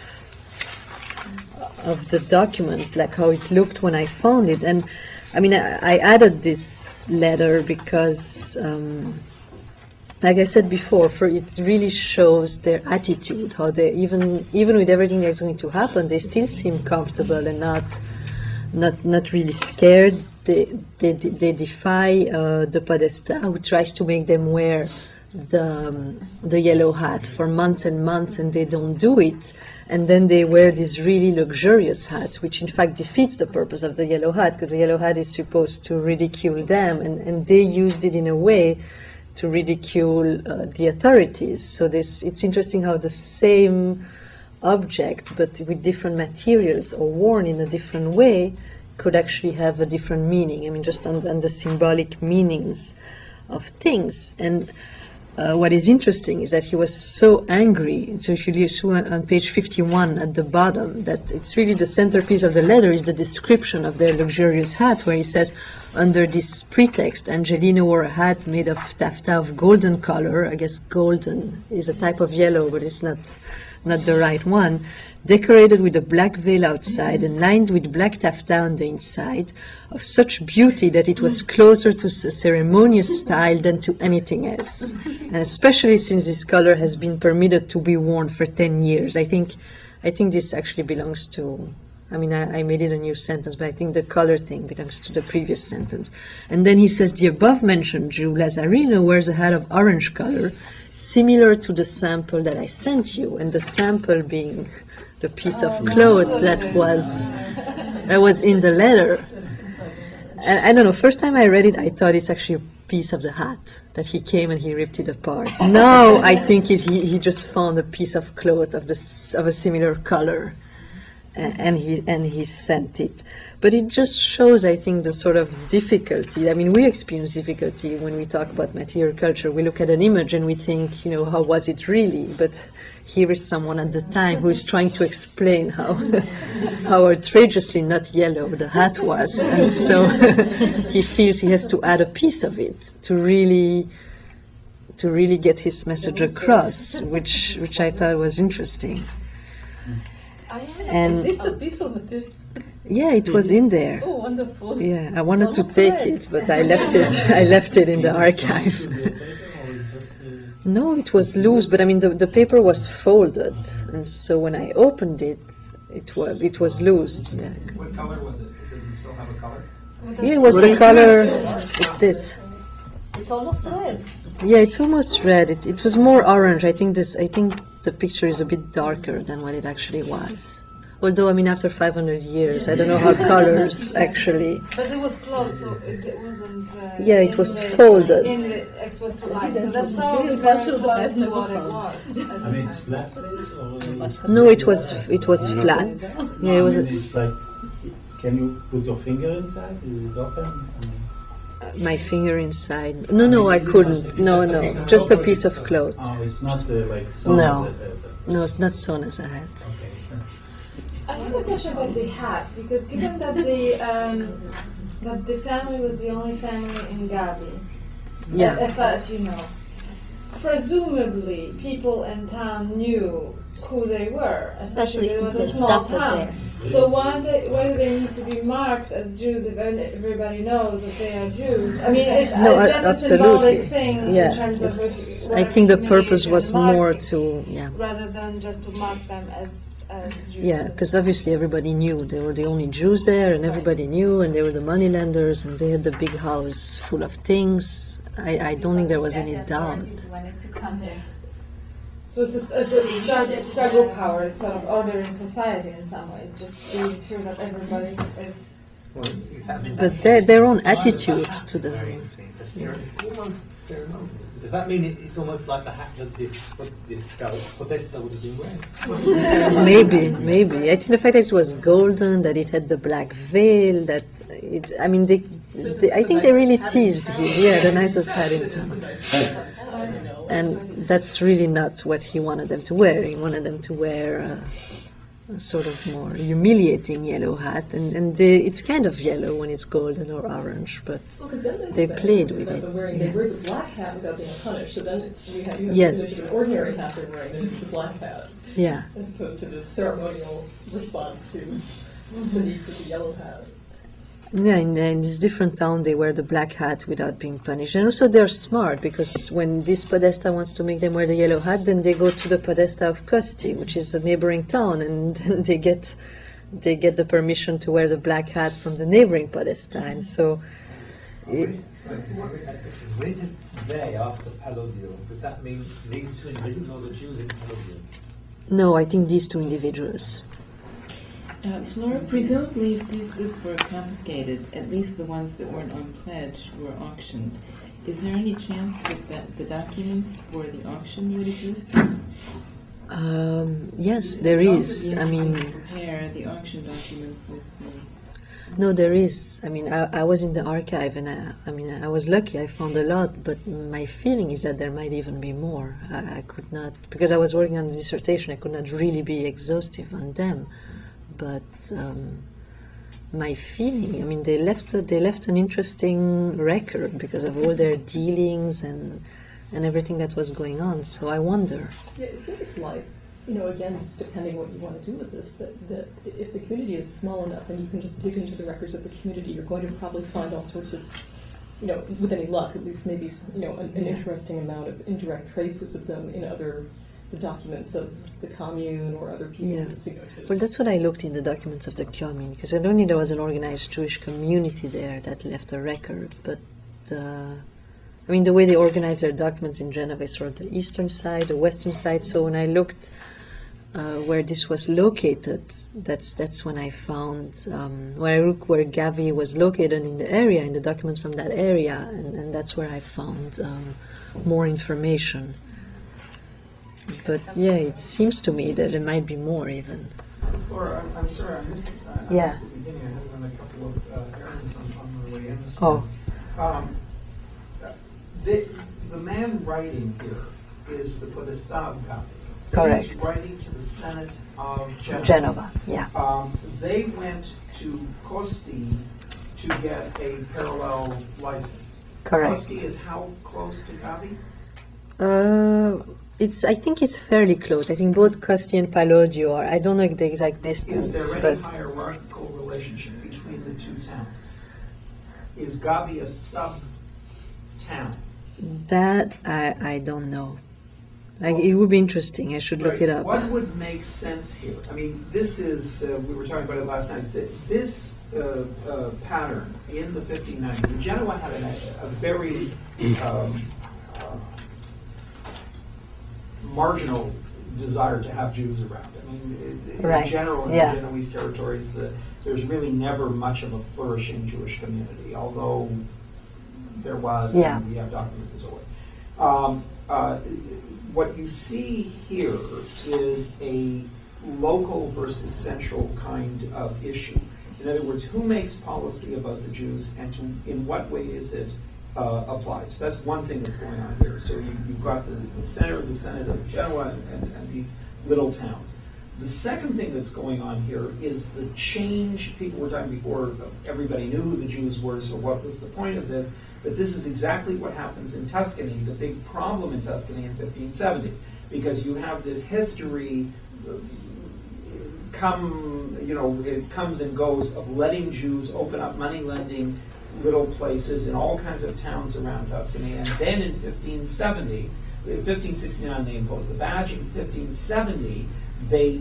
of the document, like how it looked when I found it. And I mean, I, I added this letter because, um, like I said before, for it really shows their attitude, how they, even even with everything that's going to happen, they still seem comfortable and not not not really scared. They they, they defy uh, the podesta, who tries to make them wear the um, the yellow hat for months and months, and they don't do it. And then they wear this really luxurious hat, which in fact defeats the purpose of the yellow hat, because the yellow hat is supposed to ridicule them, and, and they used it in a way to ridicule uh, the authorities. So this, it's interesting how the same object, but with different materials or worn in a different way, could actually have a different meaning. I mean, just on, on the symbolic meanings of things. And Uh, what is interesting is that he was so angry. So if you see on, on page fifty-one at the bottom, that it's really the centerpiece of the letter is the description of their luxurious hat, where he says, under this pretext, Angelino wore a hat made of taffeta of golden color. I guess golden is a type of yellow, but it's not, not the right one. Decorated with a black veil outside and lined with black taffeta on the inside, of such beauty that it was closer to a ceremonious style than to anything else. And especially since this color has been permitted to be worn for ten years. I think, I think this actually belongs to, I mean, I, I made it a new sentence, but I think the color thing belongs to the previous sentence. And then he says, the above-mentioned Jew, Lazarino, wears a hat of orange color, similar to the sample that I sent you, and the sample being the piece of cloth that was that was in the letter. And I don't know, first time I read it, I thought it's actually a piece of the hat, that he came and he ripped it apart. Now I think it, he, he just found a piece of cloth of, the, of a similar color, and, and, he, and he sent it. But it just shows, I think, the sort of difficulty. I mean, we experience difficulty when we talk about material culture. We look at an image and we think, you know, how was it really? But here is someone at the time who is trying to explain how how outrageously not yellow the hat was, and so he feels he has to add a piece of it to really to really get his message across, which which I thought was interesting. And Is this the piece of material? yeah, it was in there. Oh, wonderful. Yeah, I wanted It's to almost take red. it, but I left it. I left it in the archive. No, it was loose, but I mean the, the paper was folded, and so when I opened it, it was it was loose. Yeah, What color was it? Does it still have a color? yeah, it was the color. It's this. It's almost red. Yeah, it's almost red. It it was more orange. I think this. I think the picture is a bit darker than what it actually was. Although, I mean, after five hundred years, I don't know how colors actually. But it was closed, so it, it wasn't. Uh, Yeah, it in was the, folded. In the exposed to light, so Evidence that's of probably material very culture that close I've to never what it found. was. at I the mean, it's time. flat place or? No, it was it was flat. Yeah, it was. I A, mean, it's like, can you put your finger inside? Is it open? I mean, my finger inside. No, no, I couldn't. No, no, just a piece of cloth. oh, it's not uh, like sewn No. as a- a- No, it's not sewn as a hat. Okay. I have a question about the hat, because given that the um, that the family was the only family in Gavi, Yeah. as far as you know, presumably people in town knew who they were, especially, Especially it was since a their small stuff was town. there. So why they why do they need to be marked as Jews if everybody knows that they are Jews? I mean, it's, No, it's a- just absolutely. a symbolic thing Yeah, in terms it's, of. I think the purpose was more to, yeah. rather than just to mark them as as Jews. Yeah, because obviously everybody knew they were the only Jews there, and everybody knew, and they were the moneylenders, and they had the big house full of things. I, I don't think there was any doubt. Wanted to come there. So it's a, it's a struggle, struggle power. It's sort of ordering society in some ways, just being sure that everybody is. Well, is that- I mean, But that's- their, their own attitudes to the Very interesting. It's a- it's almost ceremonial. Does that mean it, it's almost like the hat that this, what this podesta would have been wearing? maybe, maybe. I think the fact that it was golden, that it had the black veil, that it, I mean, they, they, I think they really teased him. Yeah, the nicest hat in town. And that's really not what he wanted them to wear. He wanted them to wear a, a sort of more humiliating yellow hat, and, and they, it's kind of yellow when it's golden or orange, but Well, 'cause then they say played with that it. they're Wearing, Yeah. They wear the black hat without being punished, so then we have, you have Yes. this image of an ordinary hat they're wearing, and it's the black hat, Yeah. as opposed to this ceremonial response to the need for the yellow hat. Yeah, in, in this different town, they wear the black hat without being punished. And also they're smart, because when this podesta wants to make them wear the yellow hat, then they go to the podesta of Costi, which is a neighboring town, and then they get they get the permission to wear the black hat from the neighboring podesta. And so, it, When it says they after Palladio, does that mean these two individuals or the Jews in Palladio? no, I think these two individuals. Uh, Flora, presumably if these goods were confiscated, at least the ones that weren't on pledge were auctioned. Is there any chance that, that the documents for the auction would exist? Um, yes, there is. I mean, Compare the auction documents with the... no, there is. I mean, I, I was in the archive, and I, I mean, I was lucky. I found a lot, but my feeling is that there might even be more. I, I could not, because I was working on the dissertation, I could not really be exhaustive on them. But um, my feeling, I mean, they left a, they left an interesting record because of all their dealings and and everything that was going on. So I wonder. Yeah, it seems like, you know, again, just depending what you want to do with this, that, that if the community is small enough and you can just dig into the records of the community, you're going to probably find all sorts of, you know, with any luck, at least maybe, you know, an, an interesting amount of indirect traces of them in other the documents of the commune or other people. Yeah. You know, to- Well, that's what I looked in the documents of the commune, because I don't think there was an organized Jewish community there that left a record. But uh, I mean, the way they organize their documents in Geneva is sort of the eastern side, the western side. So when I looked uh, where this was located, that's that's when I found um, where I looked where Gavi was located in the area, in the documents from that area, and, and that's where I found um, more information. But yeah, it seems to me that there might be more even. Flora, I'm, I'm sorry, I missed, I Yeah. missed the beginning. I had done a couple of uh, errands on, on my way in this Oh. morning. Um, uh, the, the man writing here is the podesta of Gavi. Correct. He's writing to the Senate of Genova. Genova, yeah. Um, they went to Costi to get a parallel license. Correct. Costi is how close to Gavi? Uh, it's. I think it's fairly close. I think both Costi and Palladio are. I don't know the exact distance, Is there any but hierarchical relationship between the two towns? Is Gavi a sub-town? that I I don't know. Like, it would be interesting. I should look Right. it up. What would make sense here? I mean, this is, uh, we were talking about it last night, Th- this uh, uh, pattern in the fifteen nineties, Genoa had a, a very um, uh, marginal desire to have Jews around. I mean, i- in Right, general, in yeah. the Genoese territories, the, there's really never much of a flourishing Jewish community, although there was, Yeah. and we have documents and so forth. Um, uh, what you see here is a local versus central kind of issue. In other words, who makes policy about the Jews, and to, in what way is it uh, applied? So that's one thing that's going on here. So you, you've got the, the center, the Senate of Genoa, and, and, and these little towns. The second thing that's going on here is the change. People were talking before, everybody knew who the Jews were, so what was the point of this? But this is exactly what happens in Tuscany, the big problem in Tuscany in fifteen seventy, because you have this history, come, you know, it comes and goes of letting Jews open up money lending little places in all kinds of towns around Tuscany. And then in fifteen seventy, in fifteen sixty-nine they imposed the badge. In fifteen seventy, they,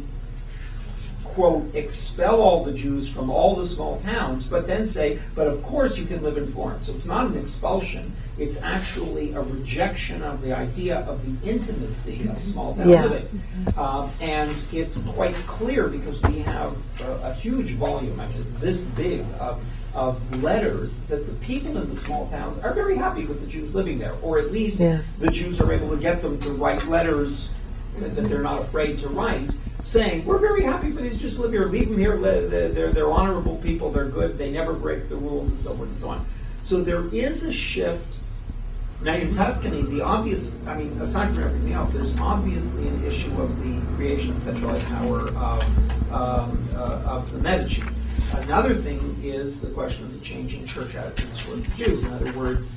quote, expel all the Jews from all the small towns, but then say, but of course you can live in Florence. So it's not an expulsion, it's actually a rejection of the idea of the intimacy of small town Yeah. living. Um, and it's quite clear because we have a, a huge volume, I mean, it's this big of, of letters that the people in the small towns are very happy with the Jews living there, or at least Yeah. the Jews are able to get them to write letters that, that they're not afraid to write, saying, we're very happy for these Jews to live here, leave them here, le- they're, they're, they're honorable people, they're good, they never break the rules, and so forth and so on. So there is a shift. Now in Tuscany, the obvious, I mean, aside from everything else, there's obviously an issue of the creation of centralized power of, um, uh, of the Medici. Another thing is the question of the changing church attitudes towards the Jews. In other words,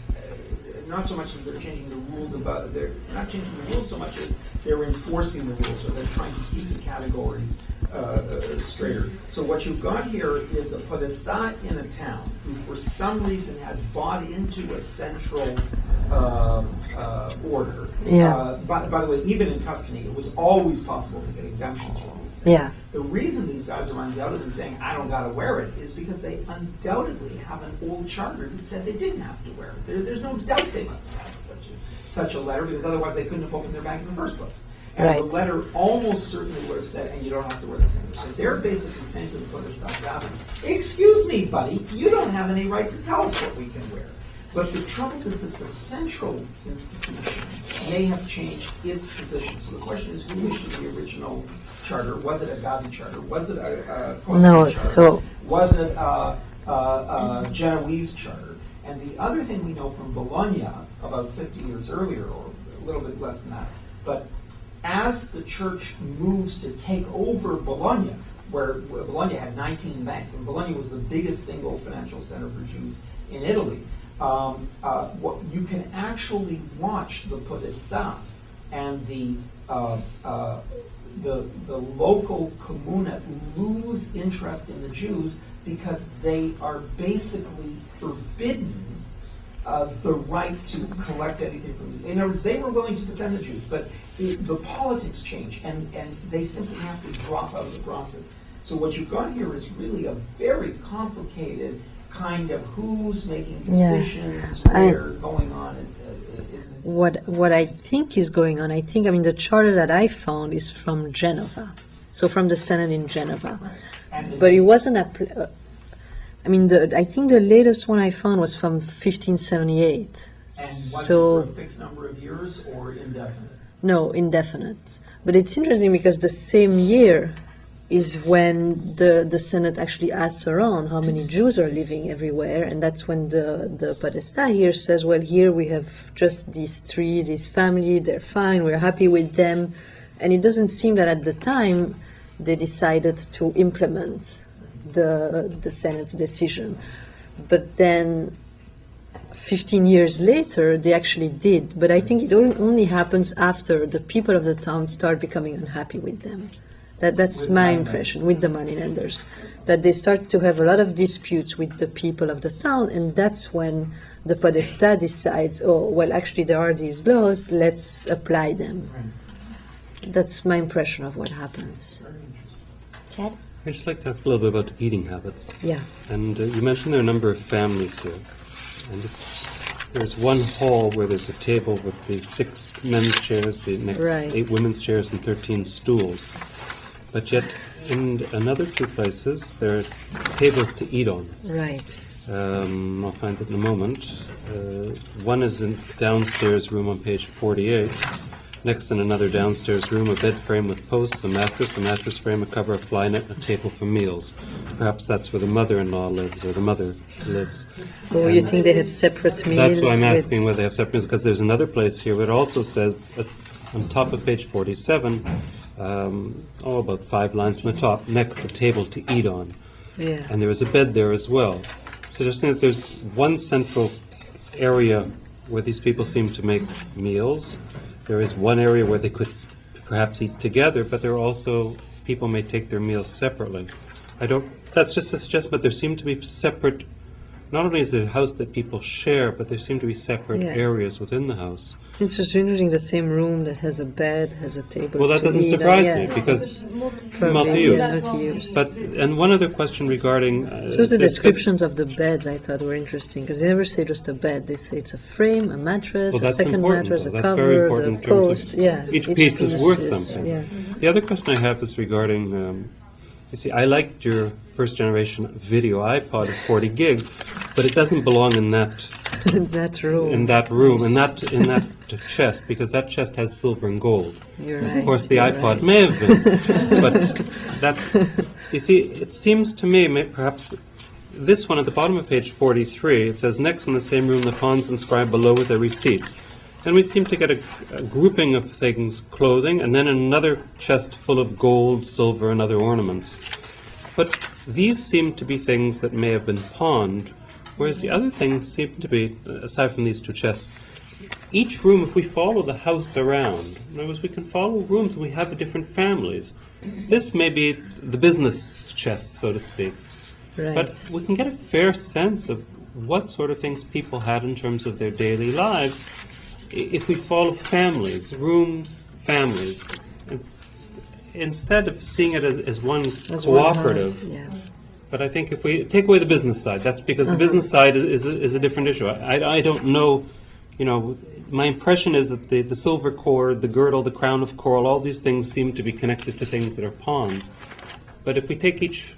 not so much that they're changing the rules about, they're not changing the rules so much as they're enforcing the rules, or they're trying to keep the categories uh, uh, straighter. So what you've got here is a podesta in a town who for some reason has bought into a central uh, uh, order. Yeah. Uh, by, by the way, even in Tuscany, it was always possible to get exemptions from these things. Yeah. The reason these guys are undoubtedly saying, I don't got to wear it, is because they undoubtedly have an old charter that said they didn't have to wear it. There, there's no doubt they must have had such a, such a letter, because otherwise they couldn't have opened their bank in the first place. And Right. the letter almost certainly would have said, and you don't have to wear this anymore. So they're basically saying to the podesta Gavi, excuse me, buddy, you don't have any right to tell us what we can wear. But the trouble is that the central institution may have changed its position. So the question is, who issued the original charter? Was it a Gavi charter? Was it a, a Cossack No, charter? so- Was it a, a, a Genoese charter? And the other thing we know from Bologna, about fifty years earlier, or a little bit less than that, but as the church moves to take over Bologna, where, where Bologna had nineteen banks, and Bologna was the biggest single financial center for Jews in Italy, um, uh, what, you can actually watch the podesta and the uh, uh, the the local comuna lose interest in the Jews because they are basically forbidden Uh, the right to collect anything from them. In other words, they were willing to defend the Jews, but it, the politics change, and, and they simply have to drop out of the process. So what you've got here is really a very complicated kind of who's making decisions, Yeah. I- where, going on. In, in this. What what I think is going on, I think, I mean, the charter that I found is from Genova, so from the Senate in Genova, And the- but it wasn't a. Uh, I mean, the, I think the latest one I found was from fifteen seventy-eight. And was So it for a fixed number of years or indefinite? no, indefinite. But it's interesting because the same year is when the, the Senate actually asks around how many Jews are living everywhere, and that's when the, the podesta here says, well, here we have just these three, this family, they're fine, we're happy with them. And it doesn't seem that at the time they decided to implement the, the Senate's decision. But then fifteen years later, they actually did. But I think it on- only happens after the people of the town start becoming unhappy with them. That, that's With my the impression, with the moneylenders. That they start to have a lot of disputes with the people of the town, and that's when the podesta decides, oh, well, actually there are these laws, let's apply them. That's my impression of what happens. Ted? I'd just like to ask a little bit about eating habits. Yeah. And uh, you mentioned there are a number of families here. And there's one hall where there's a table with the six men's chairs, the next Right. eight women's chairs, and thirteen stools. But yet, in another two places, there are tables to eat on. Right. Um, I'll find it in a moment. Uh, one is in downstairs room on page forty-eight. Next, in another downstairs room, a bed frame with posts, a mattress, a mattress frame, a cover, a fly net, and a table for meals. Perhaps that's where the mother-in-law lives, or the mother lives. Oh, you think they had separate meals? That's why I'm with- asking whether they have separate meals, because there's another place here where it also says, at, on top of page forty-seven, um, oh, about five lines from the top, next, a table to eat on. Yeah. And there is a bed there as well. Suggesting that there's one central area where these people seem to make meals. There is one area where they could s- perhaps eat together, but there are also people may take their meals separately. I don't, that's just a suggestion, but there seem to be separate, not only is it a house that people share, but there seem to be separate Yeah. areas within the house. It's just interesting, the same room that has a bed, has a table. Well, that to doesn't eat, surprise yeah. me, because Probably, multi-use. yeah, multi-use. But, and one other question regarding... Uh, So the this- descriptions of the beds I thought were interesting, because they never say just a bed. They say it's a frame, a mattress, Well, a that's second important, mattress, though. a That's cover, very important the in terms of post. Yeah, each piece is worth is- something. Yeah. The other question I have is regarding, um, you see, I liked your first generation video iPod of forty gig, but it doesn't belong in that That room. in that room, in that in that chest, because that chest has silver and gold. You're Of right, course, the you're iPod right. may have been, but that's. You see, it seems to me, may, perhaps this one at the bottom of page forty-three. It says, "Next in the same room, the pawns inscribed below with their receipts." Then we seem to get a, a grouping of things, clothing, and then another chest full of gold, silver, and other ornaments. But these seem to be things that may have been pawned, whereas the other things seem to be, aside from these two chests, each room, if we follow the house around, in other words, we can follow rooms and we have the different families. This may be the business chest, so to speak. Right. But we can get a fair sense of what sort of things people had in terms of their daily lives i- if we follow families, rooms, families. It's- Instead of seeing it as, as one As one cooperative. house, yeah. But I think if we take away the business side, that's because Uh-huh. the business side is, is, a, is a different issue. I, I don't know, you know, my impression is that the, the silver cord, the girdle, the crown of coral, all these things seem to be connected to things that are pawns. But if we take each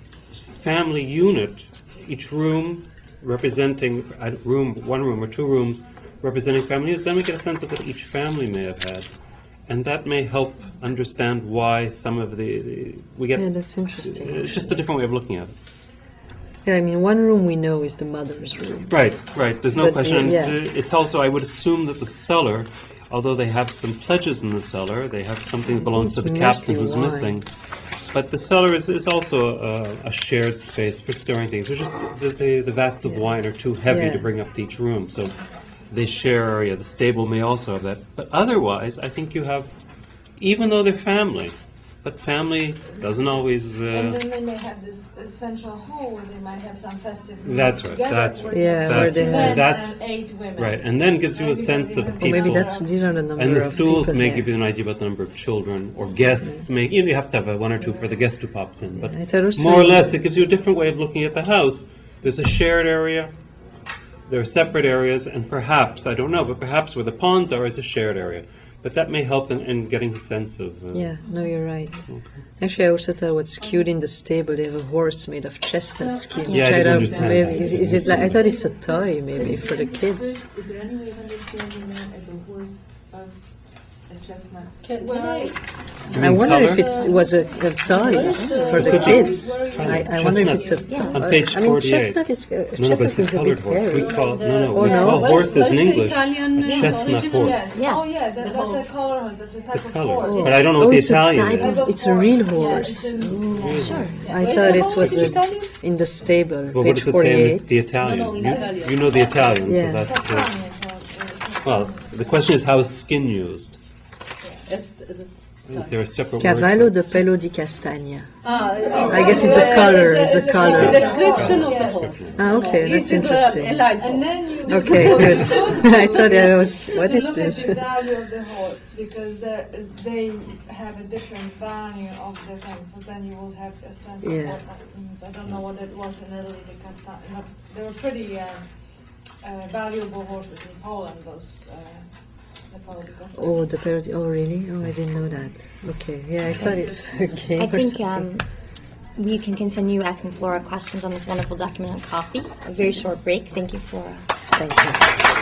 family unit, each room representing a room, one room or two rooms representing family units, then we get a sense of what each family may have had. And that may help understand why some of the, the we get. Yeah, that's interesting. It's just a different way of looking at it. Yeah, I mean, one room we know is the mother's room. Right, right. There's no But, question. And, yeah. uh, It's also, I would assume that the cellar, although they have some pledges in the cellar, they have something that belongs to it's the captain mostly who's wine. missing. But the cellar is, is also a, a shared space for storing things. They're just the, the, the vats of Yeah. wine are too heavy Yeah. to bring up to each room, so they share area. The stable may also have that. But otherwise, I think you have, even though they're family, but family doesn't always. And Uh, then they may have this uh, central hall where they might have some festive meals That's right, together, that's where right. Yeah, it's where two they men have- That's- and eight women. right, and then gives you a Maybe sense they of the have Or maybe people. that's these are the number And the of stools people may there. give you an idea about the number of children or guests. May you, know, you have to have a one or two for the guest who pops in, but I thought also more or you- less, it gives you a different way of looking at the house. There's a shared area, there are separate areas, and perhaps I don't know, but perhaps where the pawns are is a shared area. But that may help in, in getting a sense of. Uh, Yeah, no, you're right. Actually, I also thought what's cute in the stable, they have a horse made of chestnut skin. Yeah, I Tried didn't out, understand maybe, that. is, is it like, I thought it's a toy, maybe, for the kids. Is there any way of understanding that as a horse of a chestnut? Can, Well, can I, You I mean wonder color? if it was a, a toy for the Could be. kids. I, I wonder if it's a Chestnut. toy. On page I mean, forty-eight. chestnut is, uh, No, no, but chestnut it's a is a colored bit horse. We hairy. call, no, no, Oh, we no. call What- horses what in is the English Italian, uh, chestnut origin? horse. Yes. Yes. Oh, yeah, that, The that's horse. a color horse. That's a type The of color. horse. But I don't know Oh, what the it's a Italian type is. of- It's a real Yeah, horse. it's a- yeah. Sure. I Where's thought the it horse? was Is it a, Italian? in the stable, Well, what page does it say in the, the forty-eight. Italian? No, no, in you, Italian. you know the Italian, so Yeah. that's. Uh, Castagna, so, uh, well, the question is how is skin used? Is, is it? Is there a separate Cavallo word? de pelo di castagna. Ah, I guess it's a color, it's a It's a color. description of the Yes. horse. Ah, okay, It that's is a- interesting. A live And horse. then you Okay, good. I thought I was, what to is look this? at the value of the horse because they they have a different value of the thing. So then you will have a sense Yeah. of what that means. I don't know what it was in Italy because uh, they were pretty uh, uh, valuable horses in Poland. Those. Uh, the Polo di Castagna. Oh, the parody. Oh, really? Oh, I didn't know that. Okay, yeah, I thought it's a game I or think something. um, we can continue asking Flora questions on this wonderful document on coffee. A very short break. Thank you, Flora. Thank you.